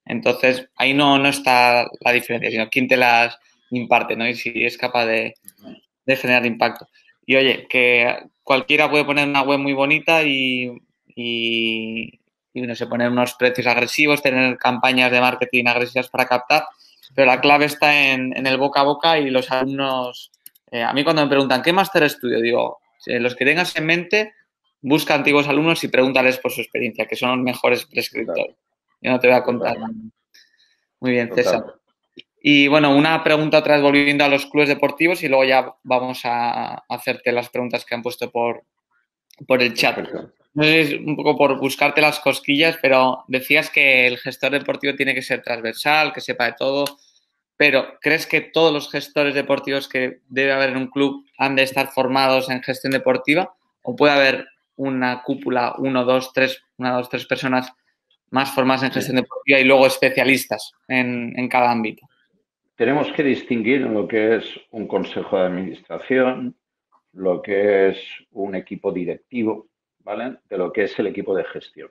Entonces, ahí no, no está la diferencia, sino quién te las imparte, ¿no? Y si es capaz de, de generar impacto. Y oye, que cualquiera puede poner una web muy bonita y, y, y no sé, poner unos precios agresivos, tener campañas de marketing agresivas para captar, pero la clave está en, en el boca a boca y los alumnos. Eh, a mí cuando me preguntan, ¿qué máster estudio? Digo, eh, los que tengas en mente, busca antiguos alumnos y pregúntales por su experiencia, que son los mejores prescriptores. Yo no te voy a contar. Total. Muy bien, César. Total. Y bueno, una pregunta otra vez volviendo a los clubes deportivos y luego ya vamos a hacerte las preguntas que han puesto por, por el chat. Perfecto. No sé, es un poco por buscarte las cosquillas, pero decías que el gestor deportivo tiene que ser transversal, que sepa de todo, pero ¿crees que todos los gestores deportivos que debe haber en un club han de estar formados en gestión deportiva? ¿O puede haber una cúpula, uno, dos, tres, una, dos, tres personas más formadas en gestión deportiva y luego especialistas en, en cada ámbito? Tenemos que distinguir lo que es un consejo de administración, lo que es un equipo directivo, ¿vale? De lo que es el equipo de gestión.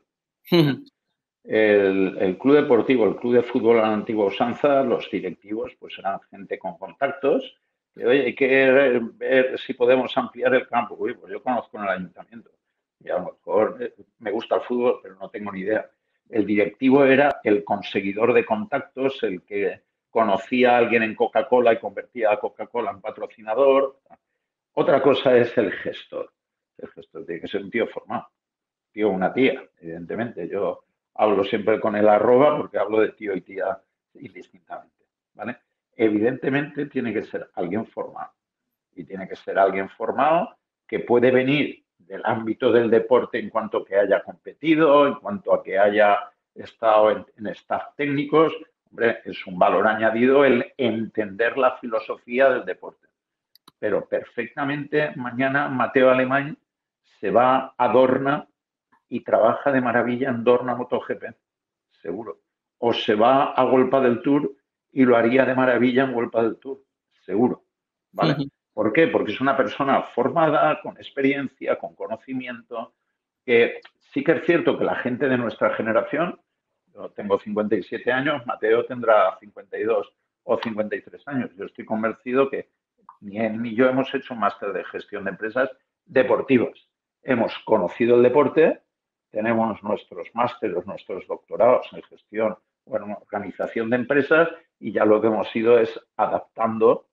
El, el club deportivo, el club de fútbol a la antigua usanza, los directivos, pues eran gente con contactos. Y, oye, hay que ver si podemos ampliar el campo. Uy, pues yo conozco en el ayuntamiento. Y a lo mejor me gusta el fútbol, pero no tengo ni idea. El directivo era el conseguidor de contactos, el que conocía a alguien en Coca-Cola y convertía a Coca-Cola en patrocinador. Otra cosa es el gestor. El gestor tiene que ser un tío formado, tío o una tía, evidentemente. Yo hablo siempre con el arroba porque hablo de tío y tía indistintamente, ¿vale? Evidentemente tiene que ser alguien formado y tiene que ser alguien formado que puede venir del ámbito del deporte en cuanto que haya competido, en cuanto a que haya estado en, en staff técnicos. Hombre, es un valor añadido el entender la filosofía del deporte. Pero perfectamente mañana Mateo Alemán se va a Dorna y trabaja de maravilla en Dorna MotoGP, seguro. O se va a Golpa del Tour y lo haría de maravilla en Golpa del Tour, seguro. ¿Vale? Uh-huh. ¿Por qué? Porque es una persona formada, con experiencia, con conocimiento, que sí que es cierto que la gente de nuestra generación, yo tengo cincuenta y siete años, Mateo tendrá cincuenta y dos o cincuenta y tres años. Yo estoy convencido que ni él ni yo hemos hecho un máster de gestión de empresas deportivas. Hemos conocido el deporte, tenemos nuestros másteres, nuestros doctorados en gestión o en organización de empresas y ya lo que hemos ido es adaptando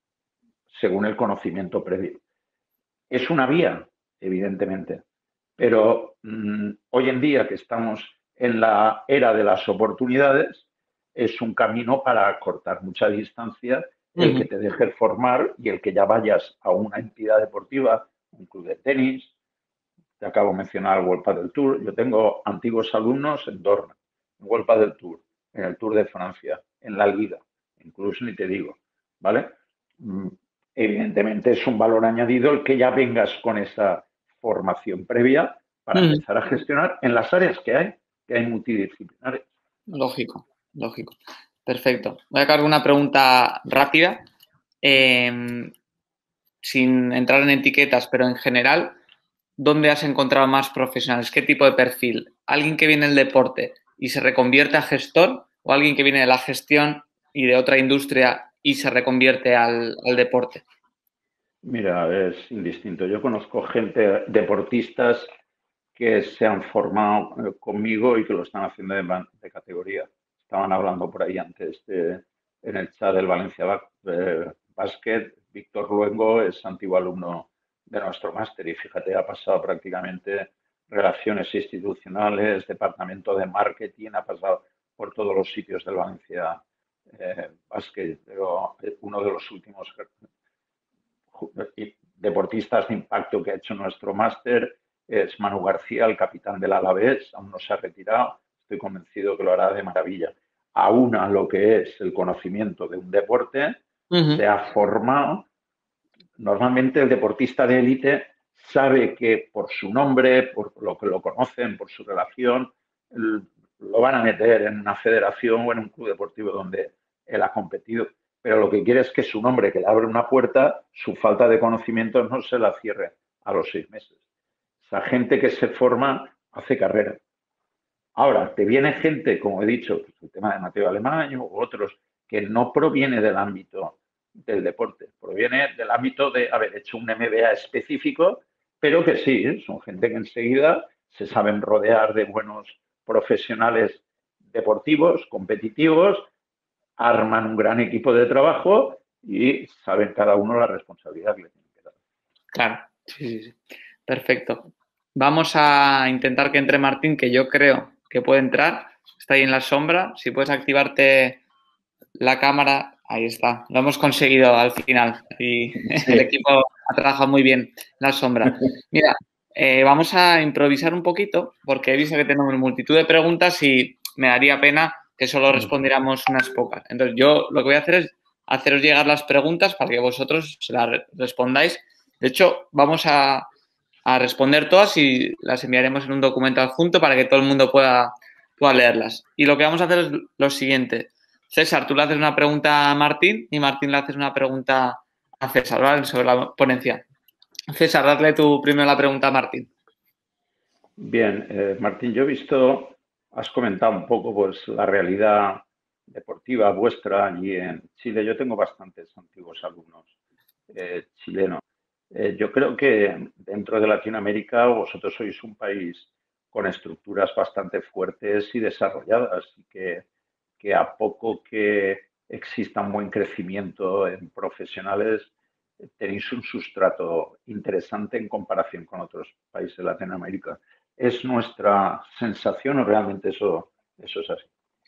según el conocimiento previo. Es una vía, evidentemente, pero mmm, hoy en día que estamos en la era de las oportunidades, es un camino para cortar mucha distancia el uh-huh. que te dejes formar y el que ya vayas a una entidad deportiva, un club de tenis. Te acabo de mencionar el World Padel Tour. Yo tengo antiguos alumnos en Dorna, en World Padel Tour, en el Tour de Francia, en la Liga, incluso ni te digo, ¿vale? Evidentemente es un valor añadido el que ya vengas con esa formación previa para mm. empezar a gestionar en las áreas que hay, que hay multidisciplinares. Lógico, lógico. Perfecto. Voy a cargar una pregunta rápida, eh, sin entrar en etiquetas, pero en general, ¿dónde has encontrado más profesionales? ¿Qué tipo de perfil? ¿Alguien que viene del deporte y se reconvierte a gestor o alguien que viene de la gestión y de otra industria y se reconvierte al, al deporte? Mira, es indistinto. Yo conozco gente, deportistas que se han formado conmigo y que lo están haciendo de, de categoría. Estaban hablando por ahí antes de, en el chat del Valencia eh, Basket. Víctor Luengo es antiguo alumno de nuestro máster y fíjate, ha pasado prácticamente relaciones institucionales, departamento de marketing, ha pasado por todos los sitios del Valencia eh, Basket. Pero uno de los últimos deportistas de impacto que ha hecho nuestro máster es Manu García, el capitán del Alavés, aún no se ha retirado, estoy convencido que lo hará de maravilla. Aúna lo que es el conocimiento de un deporte, uh-huh. se ha formado. Normalmente el deportista de élite sabe que por su nombre, por lo que lo conocen, por su relación, lo van a meter en una federación o en un club deportivo donde él ha competido. Pero lo que quiere es que su nombre, que le abre una puerta, su falta de conocimiento no se la cierre a los seis meses. Esa gente que se forma hace carrera. Ahora, te viene gente, como he dicho, pues el tema de Mateo Alemán u otros, que no proviene del ámbito del deporte, proviene del ámbito de haber hecho un M B A específico, pero que sí, son gente que enseguida se saben rodear de buenos profesionales deportivos, competitivos, arman un gran equipo de trabajo y saben cada uno la responsabilidad que le tienen que dar. Claro, sí, sí, sí. Perfecto. Vamos a intentar que entre Martín, que yo creo que puede entrar. Está ahí en la sombra. Si puedes activarte la cámara, ahí está. Lo hemos conseguido al final. Y sí. El equipo ha trabajado muy bien en la sombra. Mira, eh, vamos a improvisar un poquito porque he visto que tenemos multitud de preguntas y me daría pena que solo respondiéramos unas pocas. Entonces, yo lo que voy a hacer es haceros llegar las preguntas para que vosotros se las respondáis. De hecho, vamos a, a responder todas y las enviaremos en un documento adjunto para que todo el mundo pueda, pueda leerlas. Y lo que vamos a hacer es lo siguiente. César, tú le haces una pregunta a Martín y Martín le haces una pregunta a César, ¿vale? Sobre la ponencia. César, dale tú primero la pregunta a Martín. Bien, eh, Martín, yo he visto, has comentado un poco pues la realidad deportiva vuestra allí en Chile. Yo tengo bastantes antiguos alumnos eh, chilenos. Eh, yo creo que dentro de Latinoamérica vosotros sois un país con estructuras bastante fuertes y desarrolladas y que, que a poco que exista un buen crecimiento en profesionales, tenéis un sustrato interesante en comparación con otros países de Latinoamérica. ¿Es nuestra sensación o realmente eso, eso es así?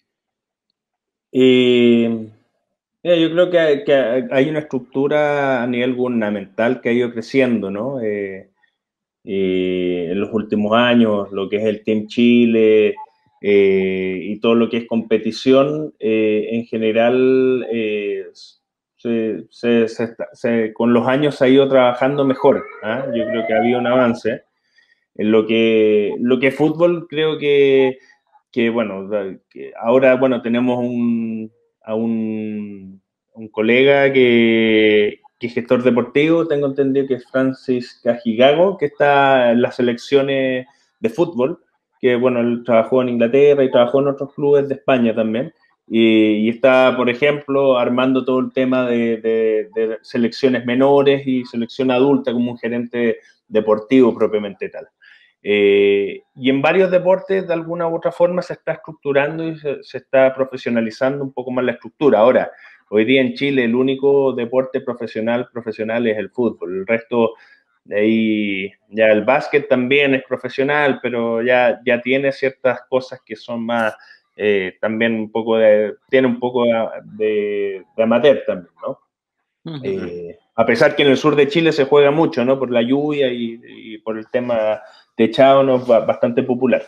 Eh, mira, yo creo que hay, que hay una estructura a nivel gubernamental que ha ido creciendo, ¿no? Eh, eh, en los últimos años, lo que es el Team Chile eh, y todo lo que es competición, eh, en general, eh, se, se, se, se, con los años se ha ido trabajando mejor. ¿eh? Yo creo que ha habido un avance. En lo que, lo que es fútbol, creo que, que bueno, que ahora, bueno, tenemos un, a un, un colega que, que es gestor deportivo, tengo entendido que es Francis Cajigago, que está en las selecciones de fútbol, que bueno, él trabajó en Inglaterra y trabajó en otros clubes de España también, y, y está, por ejemplo, armando todo el tema de, de, de selecciones menores y selección adulta como un gerente deportivo propiamente tal. Eh, y en varios deportes, de alguna u otra forma, se está estructurando y se, se está profesionalizando un poco más la estructura. Ahora, hoy día en Chile el único deporte profesional profesional es el fútbol. El resto, de ahí, ya el básquet también es profesional, pero ya, ya tiene ciertas cosas que son más, eh, también un poco de, tiene un poco de, de, de amateur también, ¿no? Uh-huh. Eh, a pesar que en el sur de Chile se juega mucho, ¿no? Por la lluvia y, y por el tema techado, ¿no? Bastante popular.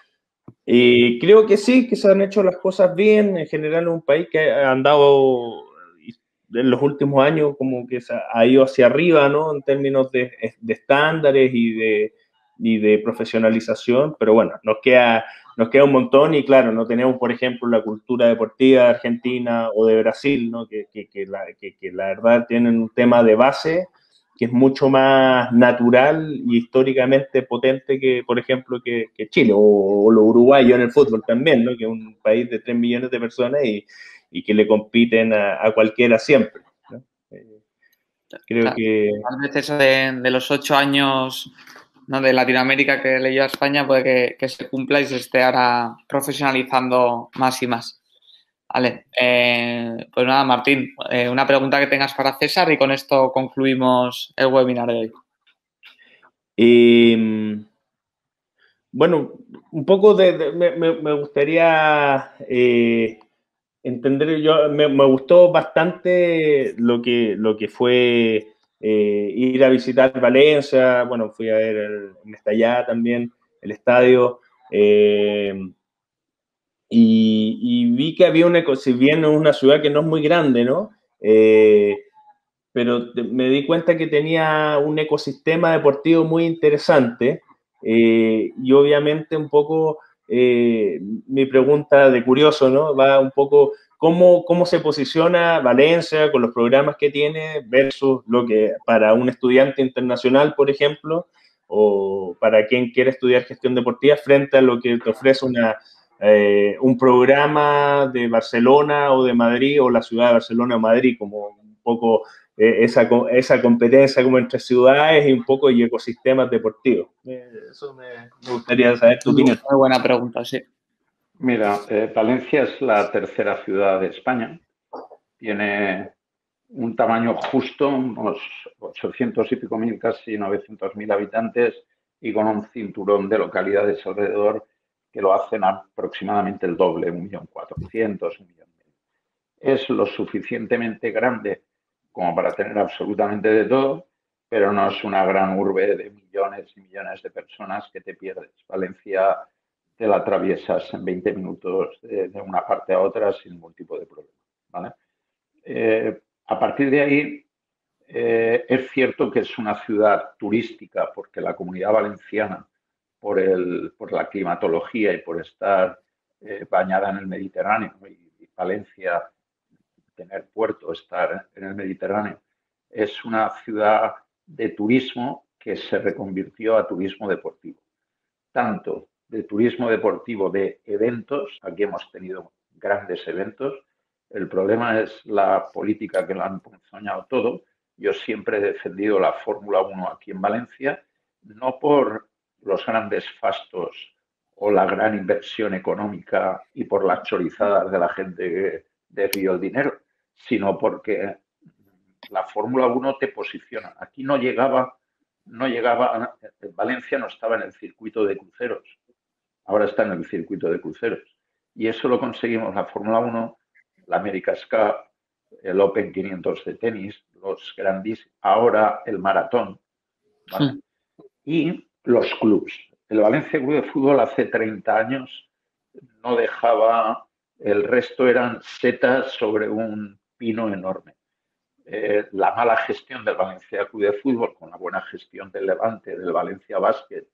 Eh, creo que sí, que se han hecho las cosas bien. En general, un país que ha andado en los últimos años como que se ha ido hacia arriba, ¿no? En términos de, de estándares y de, y de profesionalización, pero bueno, nos queda, nos queda un montón y claro, no tenemos, por ejemplo, la cultura deportiva de Argentina o de Brasil, ¿no? Que, que, que, la, que, que la verdad tienen un tema de base que es mucho más natural y históricamente potente que, por ejemplo, que, que Chile o, o los uruguayos en el fútbol también, ¿no? Que es un país de tres millones de personas y, y que le compiten a, a cualquiera siempre, ¿no? Eh, creo claro, que... Tal vez eso de, de los ocho años, ¿no? De Latinoamérica que le lleva a España puede que, que se cumpla y se esté ahora profesionalizando más y más. Vale, eh, pues nada, Martín, eh, una pregunta que tengas para César y con esto concluimos el webinar de hoy. Eh, bueno, un poco de, de me, me, gustaría eh, entender, yo me, me, gustó bastante lo que, lo que fue eh, ir a visitar Valencia, bueno, fui a ver el Mestallá también, el estadio, eh, y, y vi que había una, si bien es una ciudad que no es muy grande, ¿no? Eh, pero me di cuenta que tenía un ecosistema deportivo muy interesante eh, y obviamente un poco eh, mi pregunta de curioso, ¿no? Va un poco cómo, cómo se posiciona Valencia con los programas que tiene versus lo que para un estudiante internacional, por ejemplo, o para quien quiere estudiar gestión deportiva frente a lo que te ofrece una, eh, un programa de Barcelona o de Madrid o la ciudad de Barcelona o Madrid, como un poco eh, esa, esa competencia como entre ciudades y un poco y ecosistemas deportivos. Eh, eso me, me gustaría saber tu opinión. Muy buena pregunta, sí. Mira, eh, Valencia es la tercera ciudad de España. Tiene un tamaño justo, unos ochocientos y pico mil, casi novecientos mil habitantes, y con un cinturón de localidades alrededor que lo hacen aproximadamente el doble, un millón cuatrocientos, un millón. Es lo suficientemente grande como para tener absolutamente de todo, pero no es una gran urbe de millones y millones de personas que te pierdes. Valencia te la atraviesas en veinte minutos de, de una parte a otra sin ningún tipo de problema, ¿vale? Eh, a partir de ahí, eh, es cierto que es una ciudad turística porque la Comunidad Valenciana, por, el, por la climatología y por estar eh, bañada en el Mediterráneo, y, y Valencia, tener puerto, estar en el Mediterráneo, es una ciudad de turismo que se reconvirtió a turismo deportivo. Tanto de turismo deportivo de eventos, aquí hemos tenido grandes eventos. El problema es la política que lo han ponzoñado todo. Yo siempre he defendido la Fórmula uno aquí en Valencia, no por los grandes fastos o la gran inversión económica y por las chorizadas de la gente que desvió el dinero, sino porque la Fórmula uno te posiciona. Aquí no llegaba, no llegaba, Valencia no estaba en el circuito de cruceros, ahora está en el circuito de cruceros. Y eso lo conseguimos la Fórmula uno, la America's Cup, el Open quinientos de tenis, los grandísimos, ahora el maratón, ¿vale? Sí. Y los clubs. El Valencia Club de Fútbol hace treinta años no dejaba, el resto eran setas sobre un pino enorme. Eh, la mala gestión del Valencia Club de Fútbol con la buena gestión del Levante, del Valencia Básquet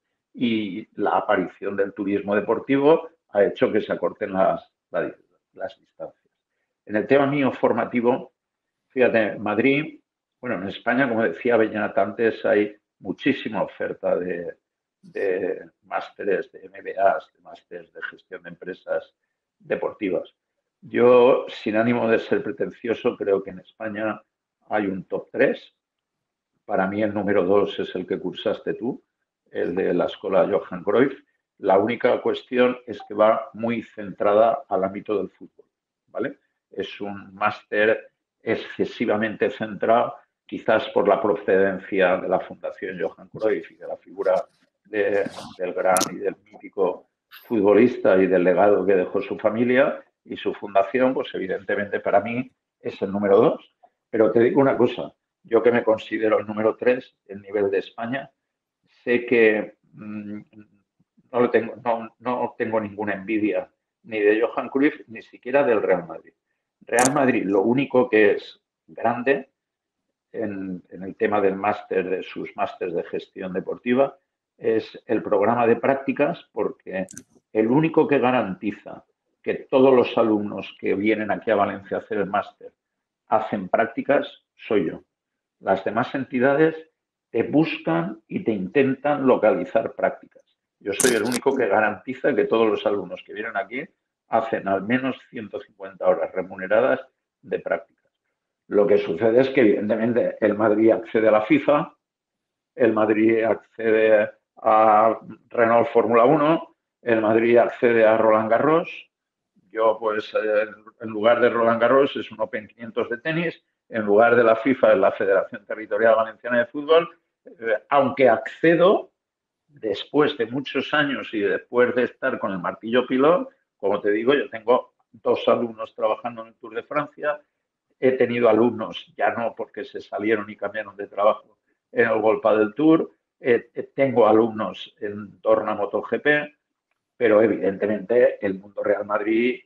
y la aparición del turismo deportivo ha hecho que se acorten las, las, las distancias. En el tema mío formativo, fíjate, Madrid, bueno, en España, como decía Beñat antes, hay muchísima oferta de, de másteres, de M B As, de másteres de gestión de empresas deportivas. Yo, sin ánimo de ser pretencioso, creo que en España hay un top tres. Para mí el número dos es el que cursaste tú, el de la Escuela Johan Cruyff. La única cuestión es que va muy centrada al ámbito del fútbol, ¿vale? Es un máster excesivamente centrado, quizás por la procedencia de la Fundación Johan Cruyff y de la figura de, del gran y del mítico futbolista y del legado que dejó su familia y su fundación, pues evidentemente para mí es el número dos. Pero te digo una cosa, yo que me considero el número tres, el nivel de España, sé que mmm, no, lo tengo, no, no tengo ninguna envidia ni de Johan Cruyff, ni siquiera del Real Madrid. Real Madrid, lo único que es grande en, en el tema del máster, de sus másteres de gestión deportiva, es el programa de prácticas, porque el único que garantiza que todos los alumnos que vienen aquí a Valencia a hacer el máster hacen prácticas soy yo. Las demás entidades te buscan y te intentan localizar prácticas. Yo soy el único que garantiza que todos los alumnos que vienen aquí hacen al menos ciento cincuenta horas remuneradas de prácticas. Lo que sucede es que, evidentemente, el Madrid accede a la FIFA, el Madrid accede a Renault Fórmula uno, el Madrid accede a Roland Garros. Yo, pues, en lugar de Roland Garros es un Open quinientos de tenis, en lugar de la FIFA es la Federación Territorial Valenciana de Fútbol, eh, aunque accedo después de muchos años y después de estar con el martillo pilón, como te digo, yo tengo dos alumnos trabajando en el Tour de Francia, he tenido alumnos, ya no porque se salieron y cambiaron de trabajo, en el World Padel Tour, eh, tengo alumnos en Dorna MotoGP, pero evidentemente el mundo Real Madrid,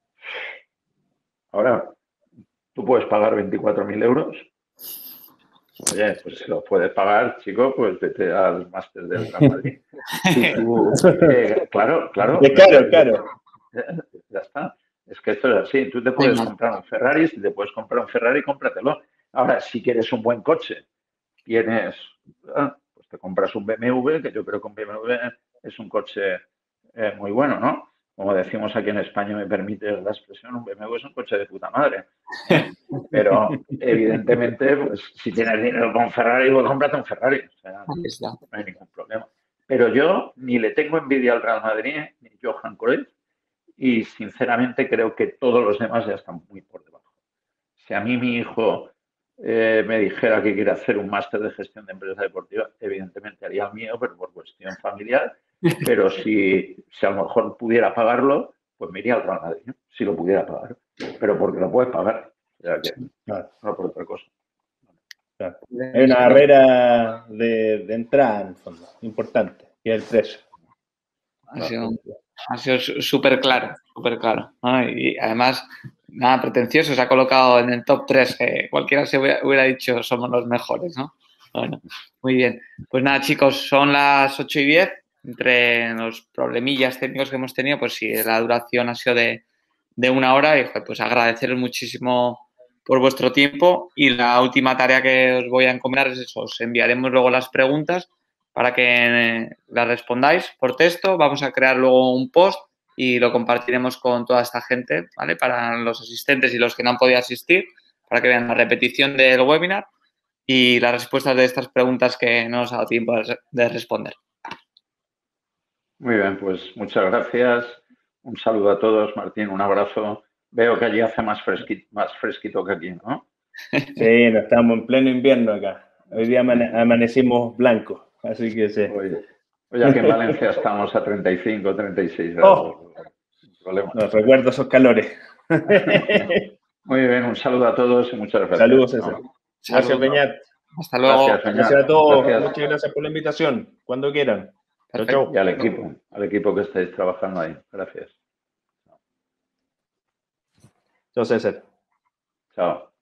ahora, tú puedes pagar veinticuatro mil euros. Oye, pues si lo puedes pagar, chico, pues vete al máster del Real Madrid. Si tú, eh, claro, claro. Claro, claro. Ya está. Es que esto es así. Tú te puedes comprar un Ferrari, si te puedes comprar un Ferrari, cómpratelo. Ahora, si quieres un buen coche, tienes, pues te compras un B M W, que yo creo que un B M W es un coche eh, muy bueno, ¿no? Como decimos aquí en España, me permite la expresión, un B M W es un coche de puta madre. ¿eh? Pero, evidentemente, pues, si tienes dinero con Ferrari, pues cómprate un Ferrari. O sea, no hay ningún problema. Pero yo ni le tengo envidia al Real Madrid, ni Johan Cruyff, y, sinceramente, creo que todos los demás ya están muy por debajo. Si a mí mi hijo eh, me dijera que quiere hacer un máster de gestión de empresa deportiva, evidentemente haría el mío, pero por cuestión familiar. Pero si, si a lo mejor pudiera pagarlo, pues me iría al Real Madrid, ¿no? Si lo pudiera pagar. Pero porque lo puedes pagar. O sea que, claro, no por otra cosa. Claro. Hay una barrera de, de entrada, en el fondo, importante, y el precio. Ha sido, ha sido súper claro, súper claro. ¿no? Y además, nada pretencioso, se ha colocado en el top tres. Eh, cualquiera se hubiera, hubiera dicho somos los mejores, ¿no? Bueno, muy bien. Pues nada, chicos, son las ocho y diez. Entre los problemillas técnicos que hemos tenido, pues sí, la duración ha sido de, de una hora. Y pues agradeceros muchísimo por vuestro tiempo. Y la última tarea que os voy a encomendar es eso. Os enviaremos luego las preguntas para que las respondáis por texto. Vamos a crear luego un post y lo compartiremos con toda esta gente, ¿vale? Para los asistentes y los que no han podido asistir, para que vean la repetición del webinar y las respuestas de estas preguntas que no os ha dado tiempo de responder. Muy bien, pues muchas gracias. Un saludo a todos. Martín, un abrazo. Veo que allí hace más fresquito, más fresquito que aquí, ¿no? Sí, no estamos en pleno invierno acá. Hoy día amane amanecimos blancos, así que sí. Hoy, hoy aquí en Valencia estamos a treinta y cinco, treinta y seis grados. Oh, no recuerdo esos calores. Muy bien, un saludo a todos y muchas gracias. Saludos, César. ¿no? Gracias, Saludos. Beñat. Hasta luego. Gracias, gracias a todos. Gracias. Muchas gracias por la invitación. Cuando quieran. Perfecto. Chau, chau. Y al equipo, al equipo que estáis trabajando ahí. Gracias. Chao, César. Chao.